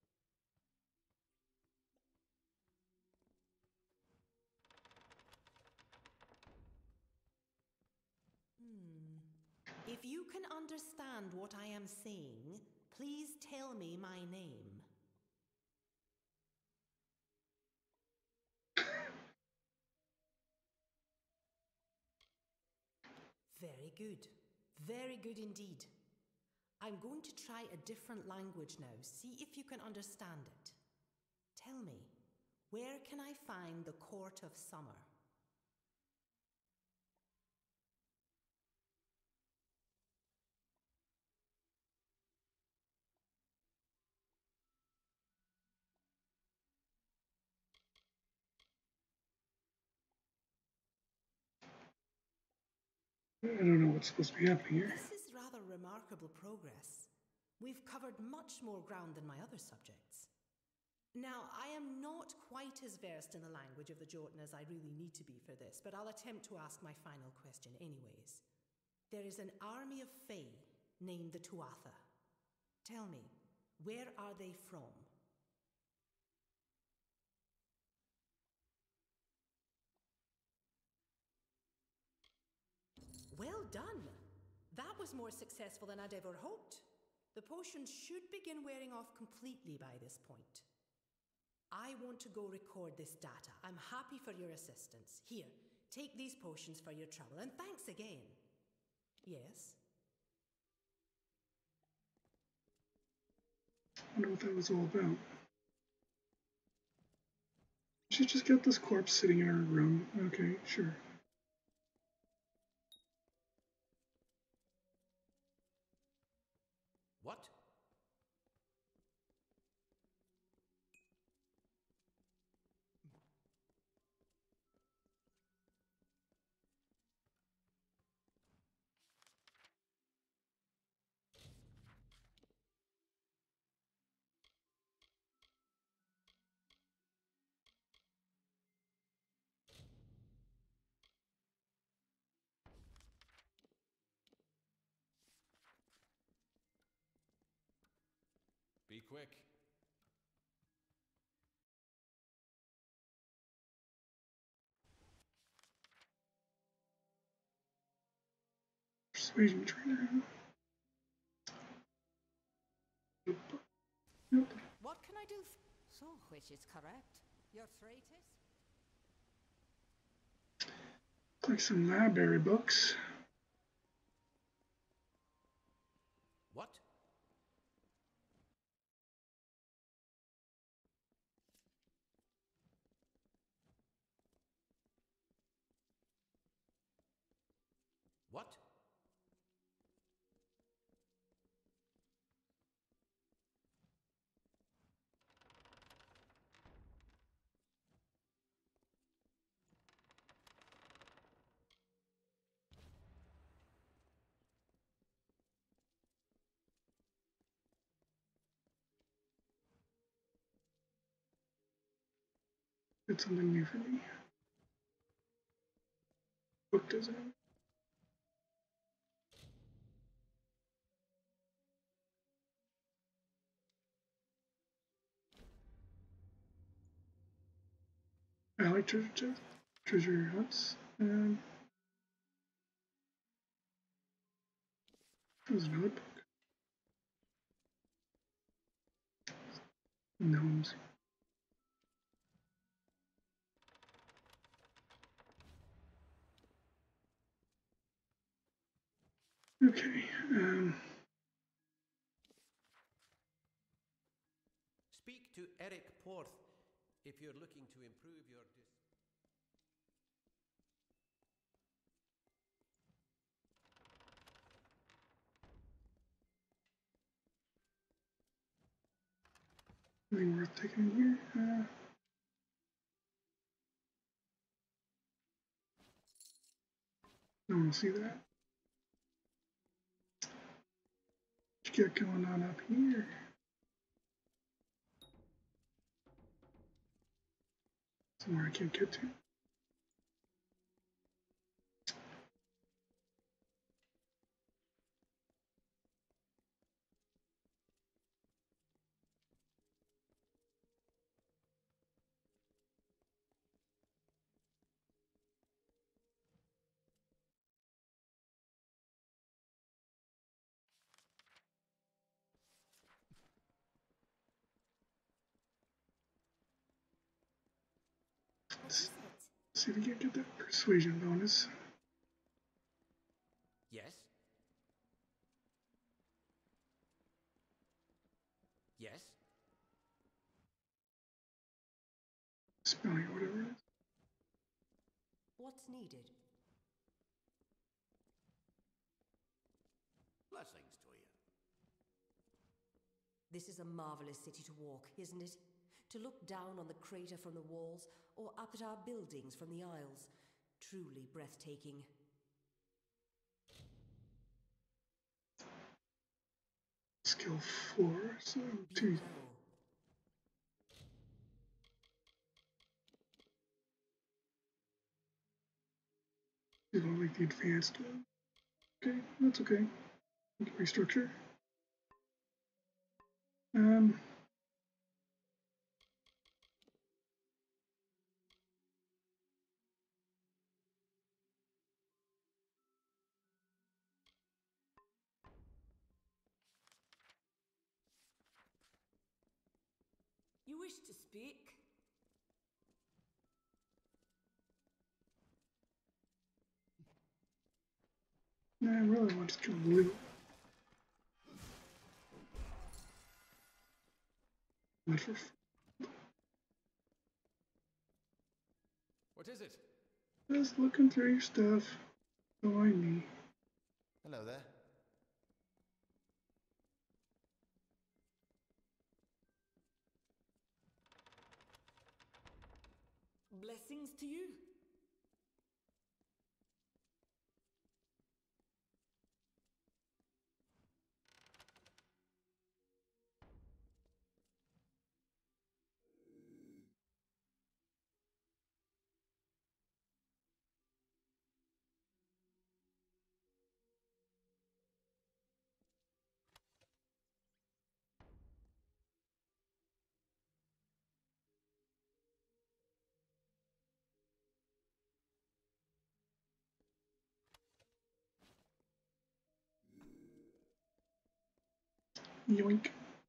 Hmm. If you can understand what I am saying, please tell me my name. Very good. Very good indeed. I'm going to try a different language now. See if you can understand it. Tell me, where can I find the Court of Summer? I don't know what's supposed to be happening here. This is rather remarkable progress. We've covered much more ground than my other subjects. Now, I am not quite as versed in the language of the Jotun as I really need to be for this, but I'll attempt to ask my final question anyways. There is an army of Fae named the Tuatha. Tell me, where are they from? Well done! That was more successful than I'd ever hoped. The potion should begin wearing off completely by this point. I want to go record this data. I'm happy for your assistance. Here, take these potions for your trouble, and thanks again. Yes? I wonder what that was all about. She just got this corpse sitting in her room. Okay, sure. What? Be quick. Persuasion trainer. Nope. What can I do? So, which is correct? Your Thratis? Like some library books. What? What? It's something new for me. Book design. I like treasure chests, treasure hunts. Um, there's another book. Gnomes. Okay. Um, Speak to Eric Porth if you're looking to improve your dis- Anything worth taking in here? Uh, no one will see that. What you got going on up here? Somewhere I can't get to. Let's see if we can get that persuasion bonus. Yes? Yes? Spelling or whatever it is. What's needed? Blessings to you. This is a marvelous city to walk, isn't it? To look down on the crater from the walls, or up at our buildings from the aisles. Truly breathtaking. Skill four, so two. You don't like the advanced one? Okay, that's okay. We can restructure. Um. You wish to speak? No, I really want to kill Blue. What for? What is it? Just looking through your stuff. Knowing me. Hello there. Blessings to you. Yoink.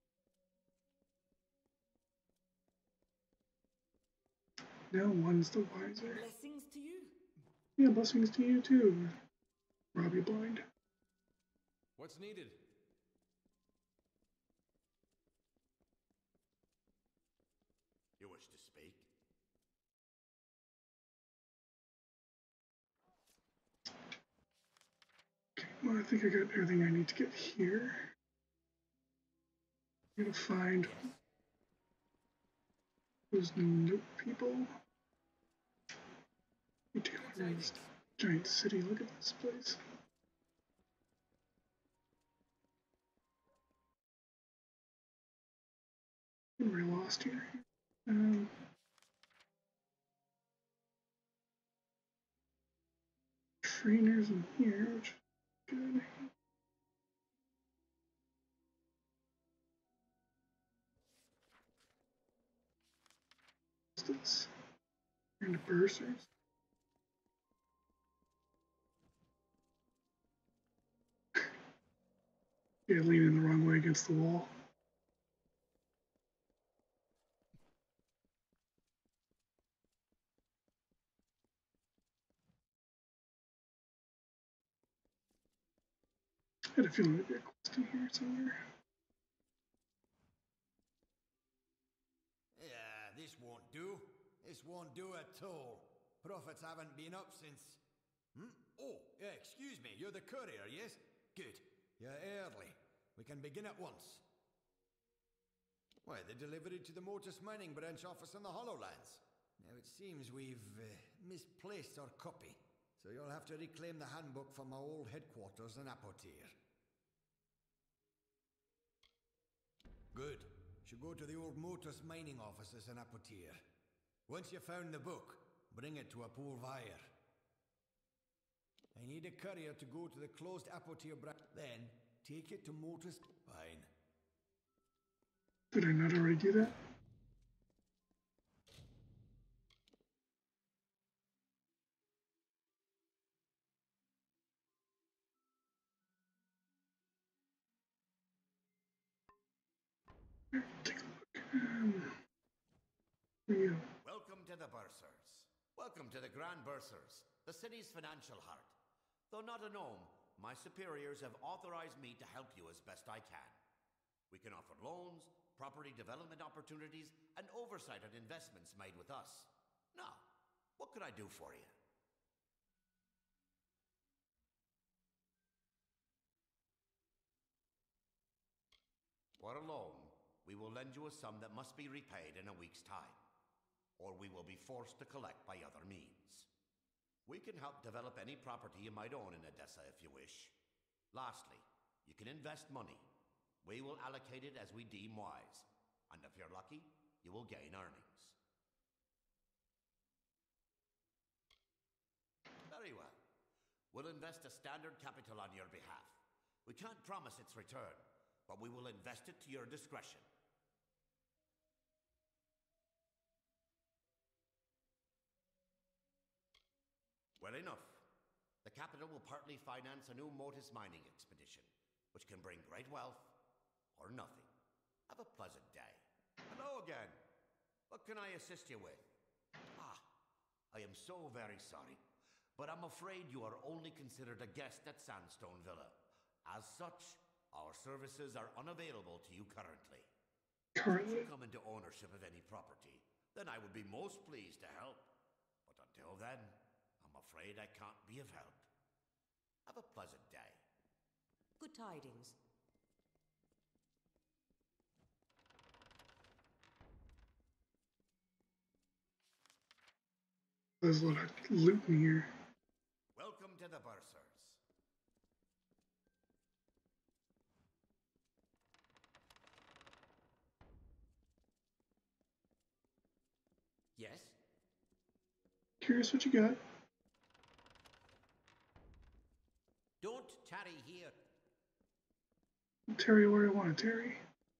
Now one's the wiser. Blessings to you. Yeah, blessings to you too. Rob you blind. What's needed? You wish to speak? Okay, well, I think I got everything I need to get here. I'm gonna find those note people. You take a look at this giant city. Look at this place. I'm very lost here. Um, trainers in here, which is good. What's this? And the bursars. Yeah, leaning the wrong way against the wall. I had a feeling there'd be a quest in here somewhere. won't do. This won't do at all. Profits haven't been up since... Hmm? Oh, yeah, excuse me, you're the courier, yes? Good. You're early. We can begin at once. Why, they delivered it to the Mortis Mining Branch office in the Hollowlands. Now it seems we've uh, misplaced our copy, so you'll have to reclaim the handbook from our old headquarters in Apotir. Good. Should go to the old Mortis Mining offices in Apotir. Once you've found the book, bring it to a poor buyer. I need a courier to go to the closed Apotir branch. Then, take it to Mortis... Fine. Did I not already do that? Take a look. Um, yeah. Welcome to the Bursars. Welcome to the Grand Bursars, the city's financial heart. Though not a gnome, my superiors have authorized me to help you as best I can. We can offer loans, property development opportunities, and oversight on investments made with us. Now, what can I do for you? For a loan, we will lend you a sum that must be repaid in a week's time, or we will be forced to collect by other means. We can help develop any property you might own in Adessa if you wish. Lastly, you can invest money. We will allocate it as we deem wise, and if you're lucky, you will gain earnings. Very well. We'll invest a standard capital on your behalf. We can't promise its return, but we will invest it to your discretion. Well enough. The capital will partly finance a new Mortis mining expedition, which can bring great wealth or nothing. Have a pleasant day. Hello again. What can I assist you with? Ah, I am so very sorry, but I'm afraid you are only considered a guest at Sandstone Villa. As such, our services are unavailable to you currently. Currently? If you come into ownership of any property, then I would be most pleased to help. But until then, I'm afraid I can't be of help. Have a pleasant day. Good tidings. There's a lot of loot in here. Welcome to the Bursars. Yes? Curious what you got. Don't tarry here. Terry where you want to Terry.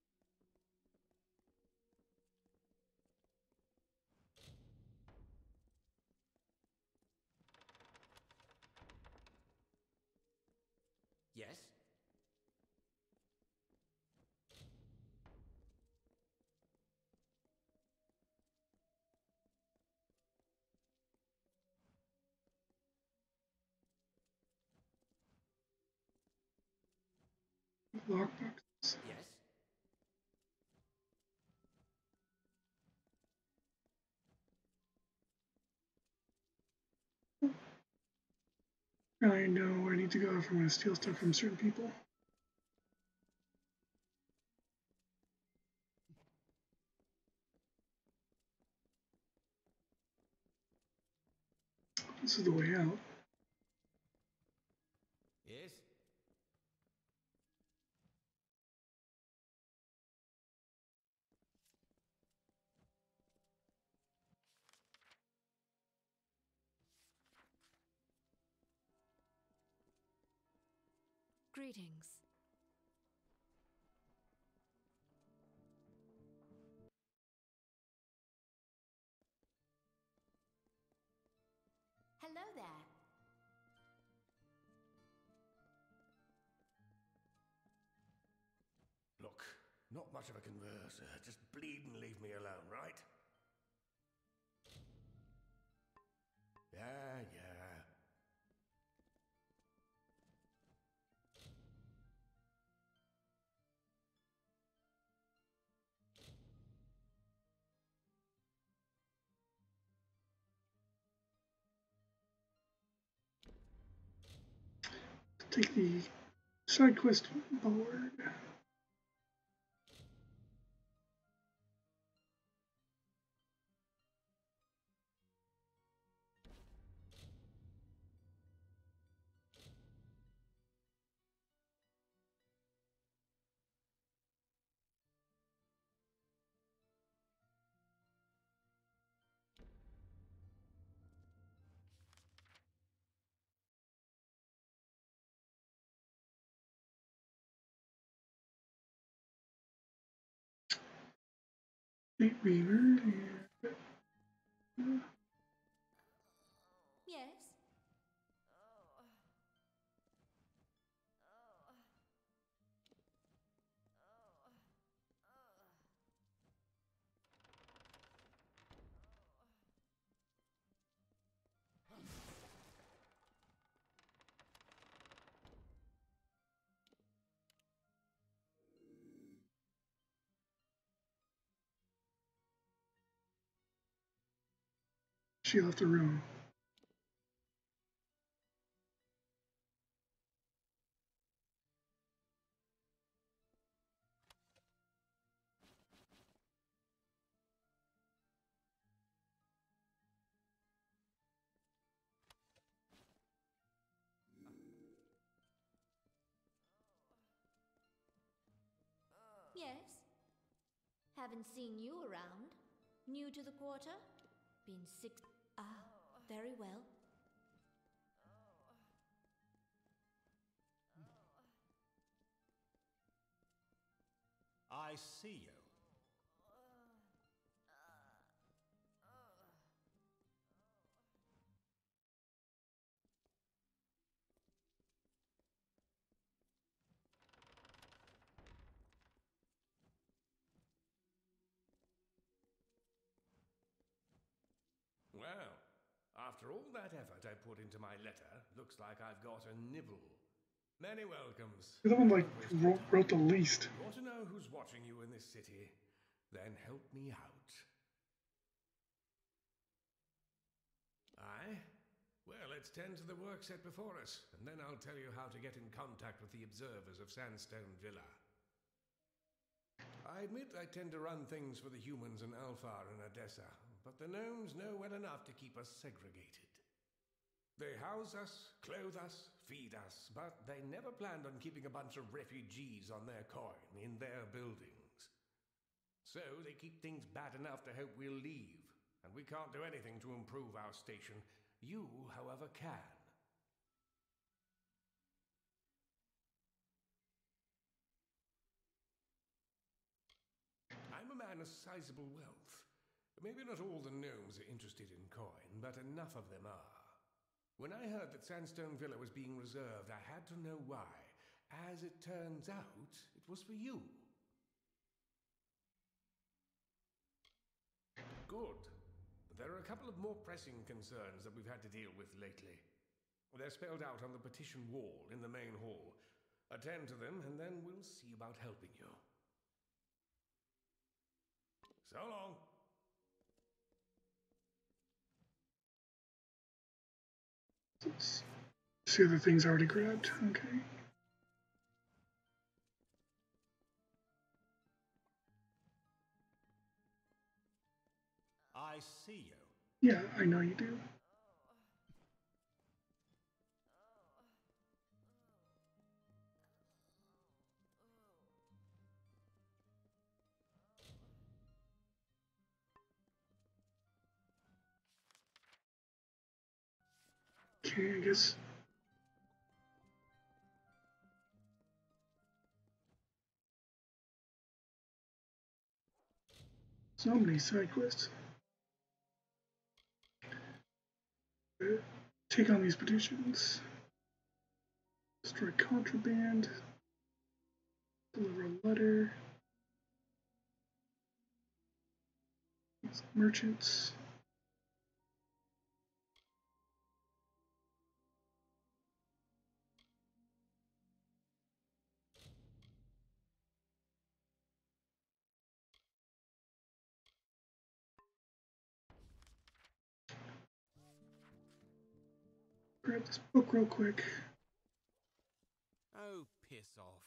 Yes? Lockbox. Yes? I know where I need to go if I'm going to steal stuff from certain people. This is the way out. Yes? Greetings. Hello there. Look, not much of a converser. Just bleed and leave me alone, right? Yeah, yeah. take the side quest board. Night Weaver. Yes? She left the room. Yes? Haven't seen you around. New to the quarter? Been six... Ah, very well. I see you. Well, after all that effort I put into my letter, looks like I've got a nibble. Many welcomes. The one like wrote, wrote the least. Want to know who's watching you in this city? Then help me out. Aye? Well, let's tend to the work set before us, and then I'll tell you how to get in contact with the observers of Sandstone Villa. I admit I tend to run things for the humans in Alfar and Adessa, but the gnomes know well enough to keep us segregated. They house us, clothe us, feed us, but they never planned on keeping a bunch of refugees on their coin in their buildings. So they keep things bad enough to hope we'll leave, and we can't do anything to improve our station. You, however, can. I'm a man of sizable wealth. Maybe not all the gnomes are interested in coin, but enough of them are. When I heard that Sandstone Villa was being reserved, I had to know why. As it turns out, it was for you. Good. There are a couple of more pressing concerns that we've had to deal with lately. They're spelled out on the petition wall in the main hall. Attend to them, and then we'll see about helping you. So long. Let's see the things already grabbed. Okay. I see you. Yeah, I know you do. Okay, I guess. So many side quests. Take on these petitions. Destroy contraband. Deliver a letter. Merchants. Grab this book real quick. piss off.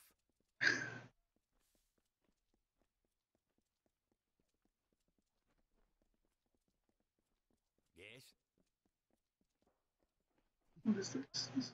Yes? What is this? This-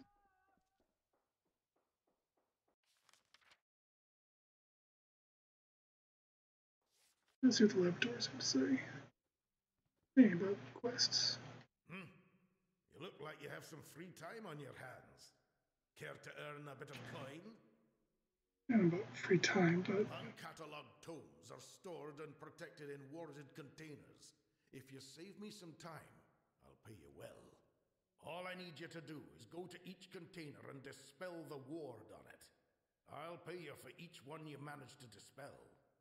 Let's see what the laboratories have to say. Hey, about quests. Hmm. You look like you have some free time on your hands. Care to earn a bit of coin? And about free time, but Uncatalogued tomes are stored and protected in warded containers. If you save me some time, I'll pay you well. All I need you to do is go to each container and dispel the ward on it. I'll pay you for each one you manage to dispel.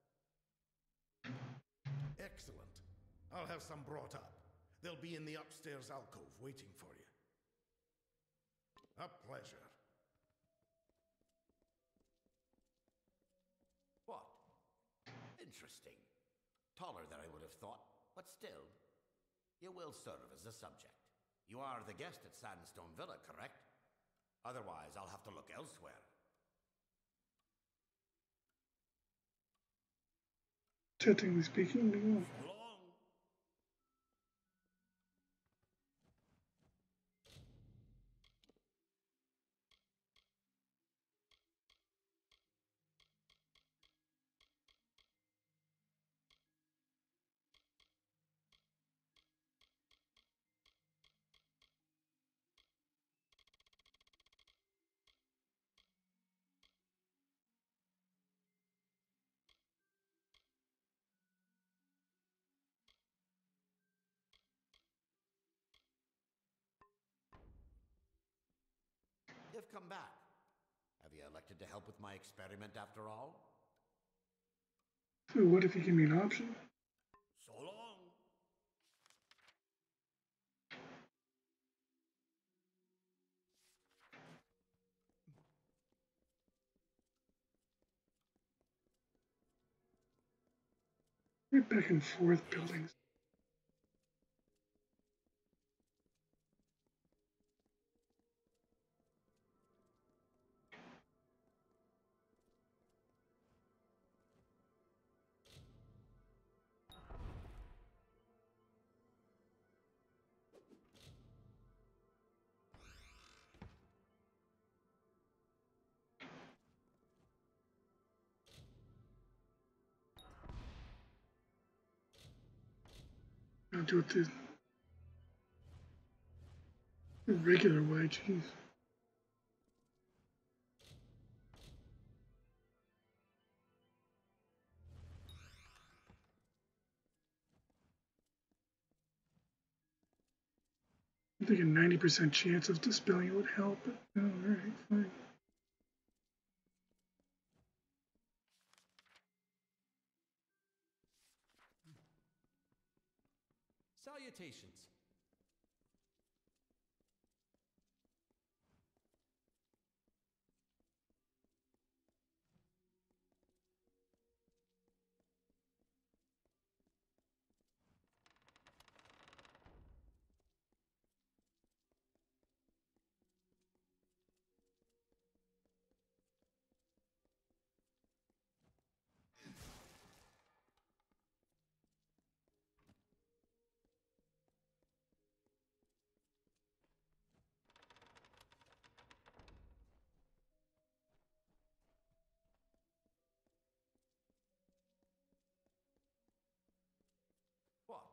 Excellent. I'll have some brought up. They'll be in the upstairs alcove waiting for you. A pleasure. What? Interesting. Taller than I would have thought, but still. You will serve as the subject. You are the guest at Sandstone Villa, correct? Otherwise, I'll have to look elsewhere. technically speaking, no. So long. You've come back. Have you elected to help with my experiment after all? So what if you give me an option? So long. Right back and forth buildings. I'll do it the regular way, jeez. I think a ninety percent chance of dispelling would help, but oh, alright, fine. Salutations. What?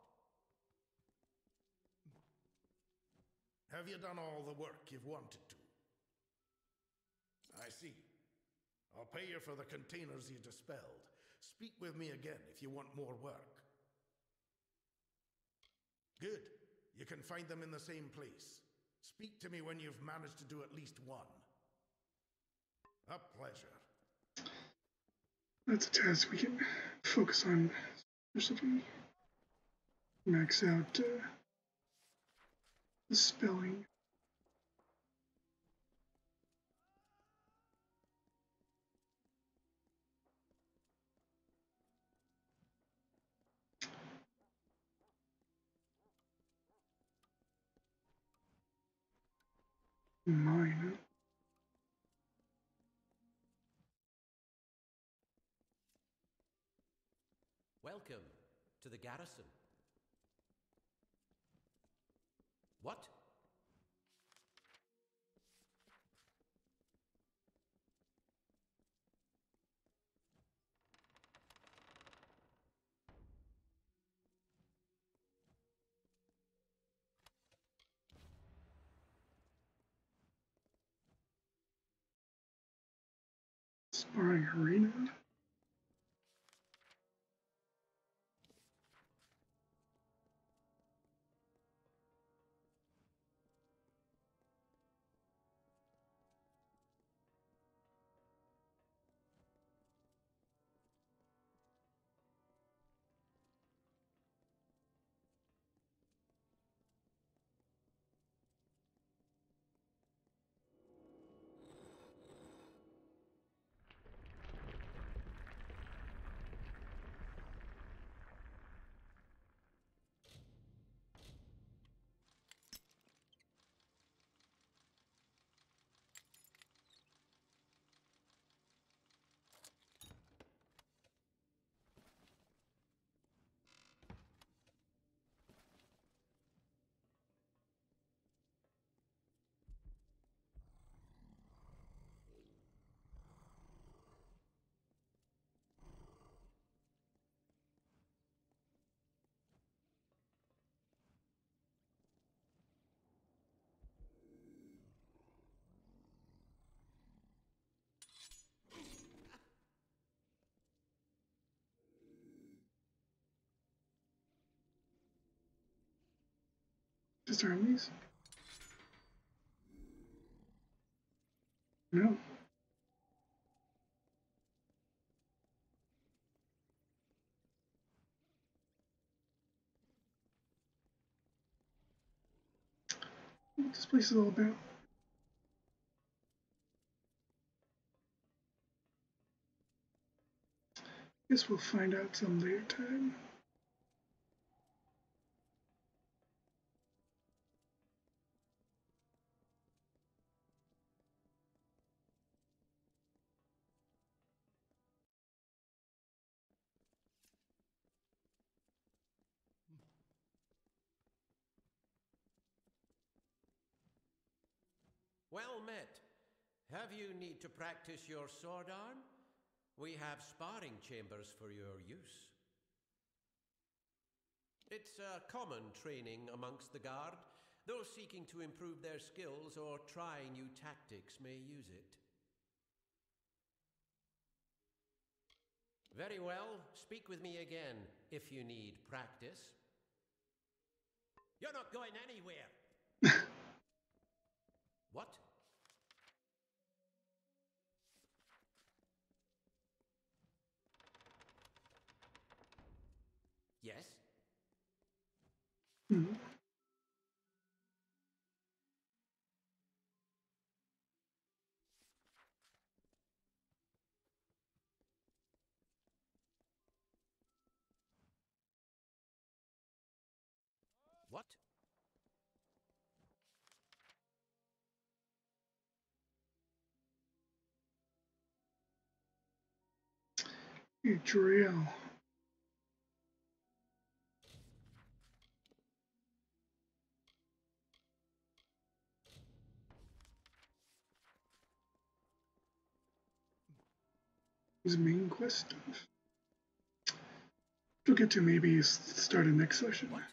Have you done all the work you've wanted to? I see. I'll pay you for the containers you dispelled. Speak with me again if you want more work. Good. You can find them in the same place. Speak to me when you've managed to do at least one. A pleasure. That's a task we can focus on. Specifically, max out uh, the spelling. Mine. Welcome to the garrison. What? Sparring arena. Disarm these? No. What this place is all about. Guess we'll find out some later time. Well met. Have you need to practice your sword arm? We have sparring chambers for your use. It's a common training amongst the guard. Those seeking to improve their skills or try new tactics may use it. Very well. Speak with me again if you need practice. You're not going anywhere. What? Yes? Mm-hmm. What? A drill. His main quest stuff. We'll get to maybe start a next session. What?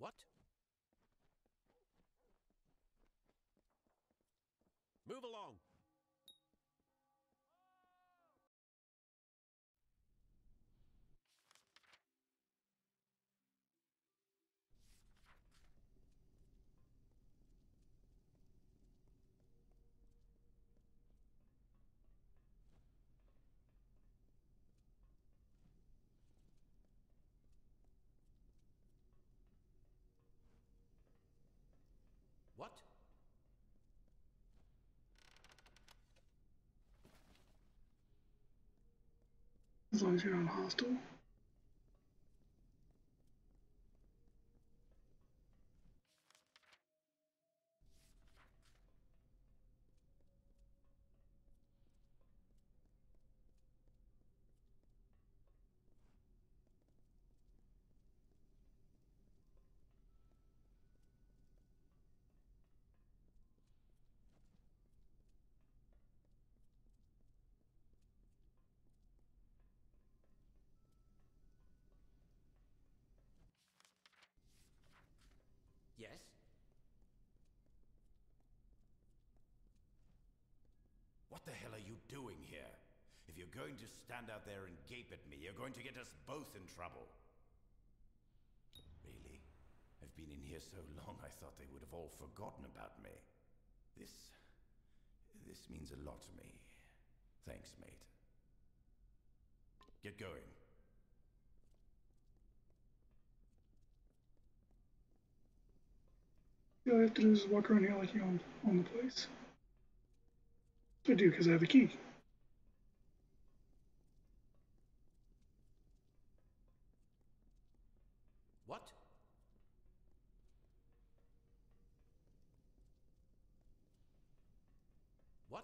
What? Move along. What? As long as you're not hostile. Yes? What the hell are you doing here? If you're going to stand out there and gape at me, you're going to get us both in trouble. Really? I've been in here so long, I thought they would have all forgotten about me. This... this means a lot to me. Thanks, mate. Get going. All I have to do is walk around here like you own, own the place. I do, because I have the key. What? What?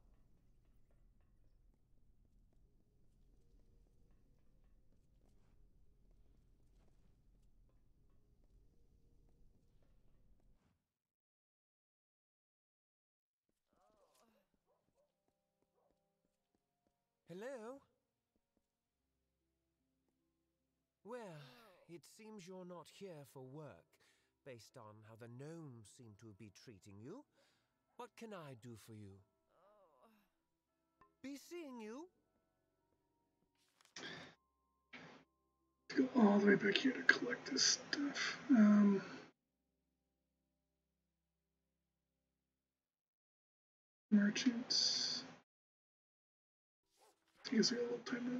Hello? Well, it seems you're not here for work, based on how the gnomes seem to be treating you. What can I do for you? Be seeing you? Let's go all the way back here to collect this stuff. Um, merchants. I guess I got a little time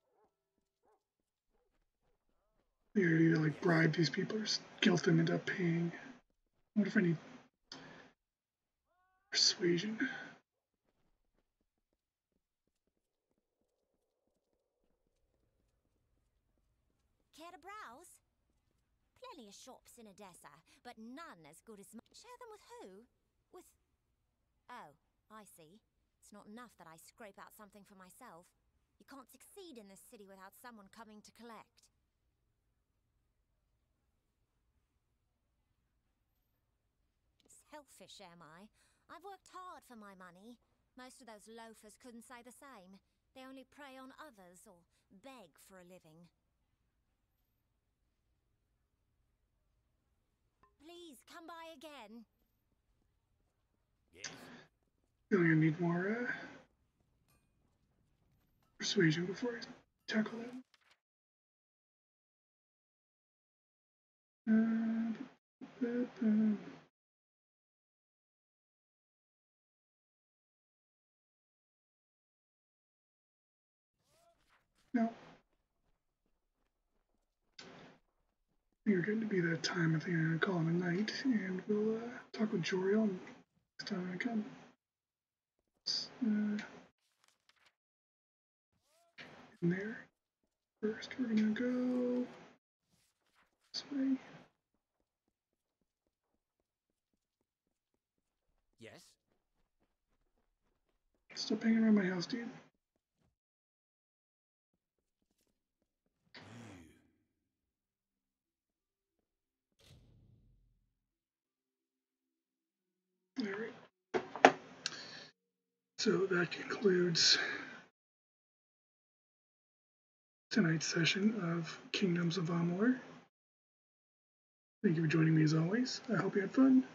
to either like bribe these people or guilt them into paying. What if I need persuasion? Care to browse? Plenty of shops in Adessa, but none as good as mine. Share them with who? With... Oh, I see. It's not enough that I scrape out something for myself. You can't succeed in this city without someone coming to collect. Selfish, am I? I've worked hard for my money. Most of those loafers couldn't say the same. They only prey on others or beg for a living. Please, come by again. Yes? I'm gonna need more uh, persuasion before I tackle that. Uh, bu- bu- bu- No. You're getting to be that time. I think I'm going to call him a night, and we'll uh, talk with Joriel next time I come. Uh, in there. First, we're going to go this way. Yes? Stop hanging around my house, dude. Alright. So that concludes tonight's session of Kingdoms of Amalur. Thank you for joining me as always. I hope you had fun.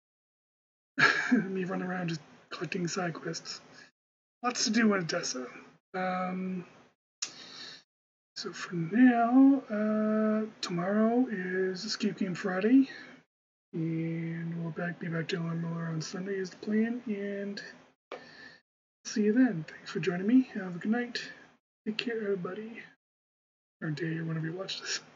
Me running around just collecting side quests. Lots to do in Adessa. Um, so for now, uh, tomorrow is Escape Game Friday. And we'll back, be back to Amalur on Sunday is the plan. And see you then. Thanks for joining me. Have a good night. Take care, everybody. Or day, or whenever you watch this.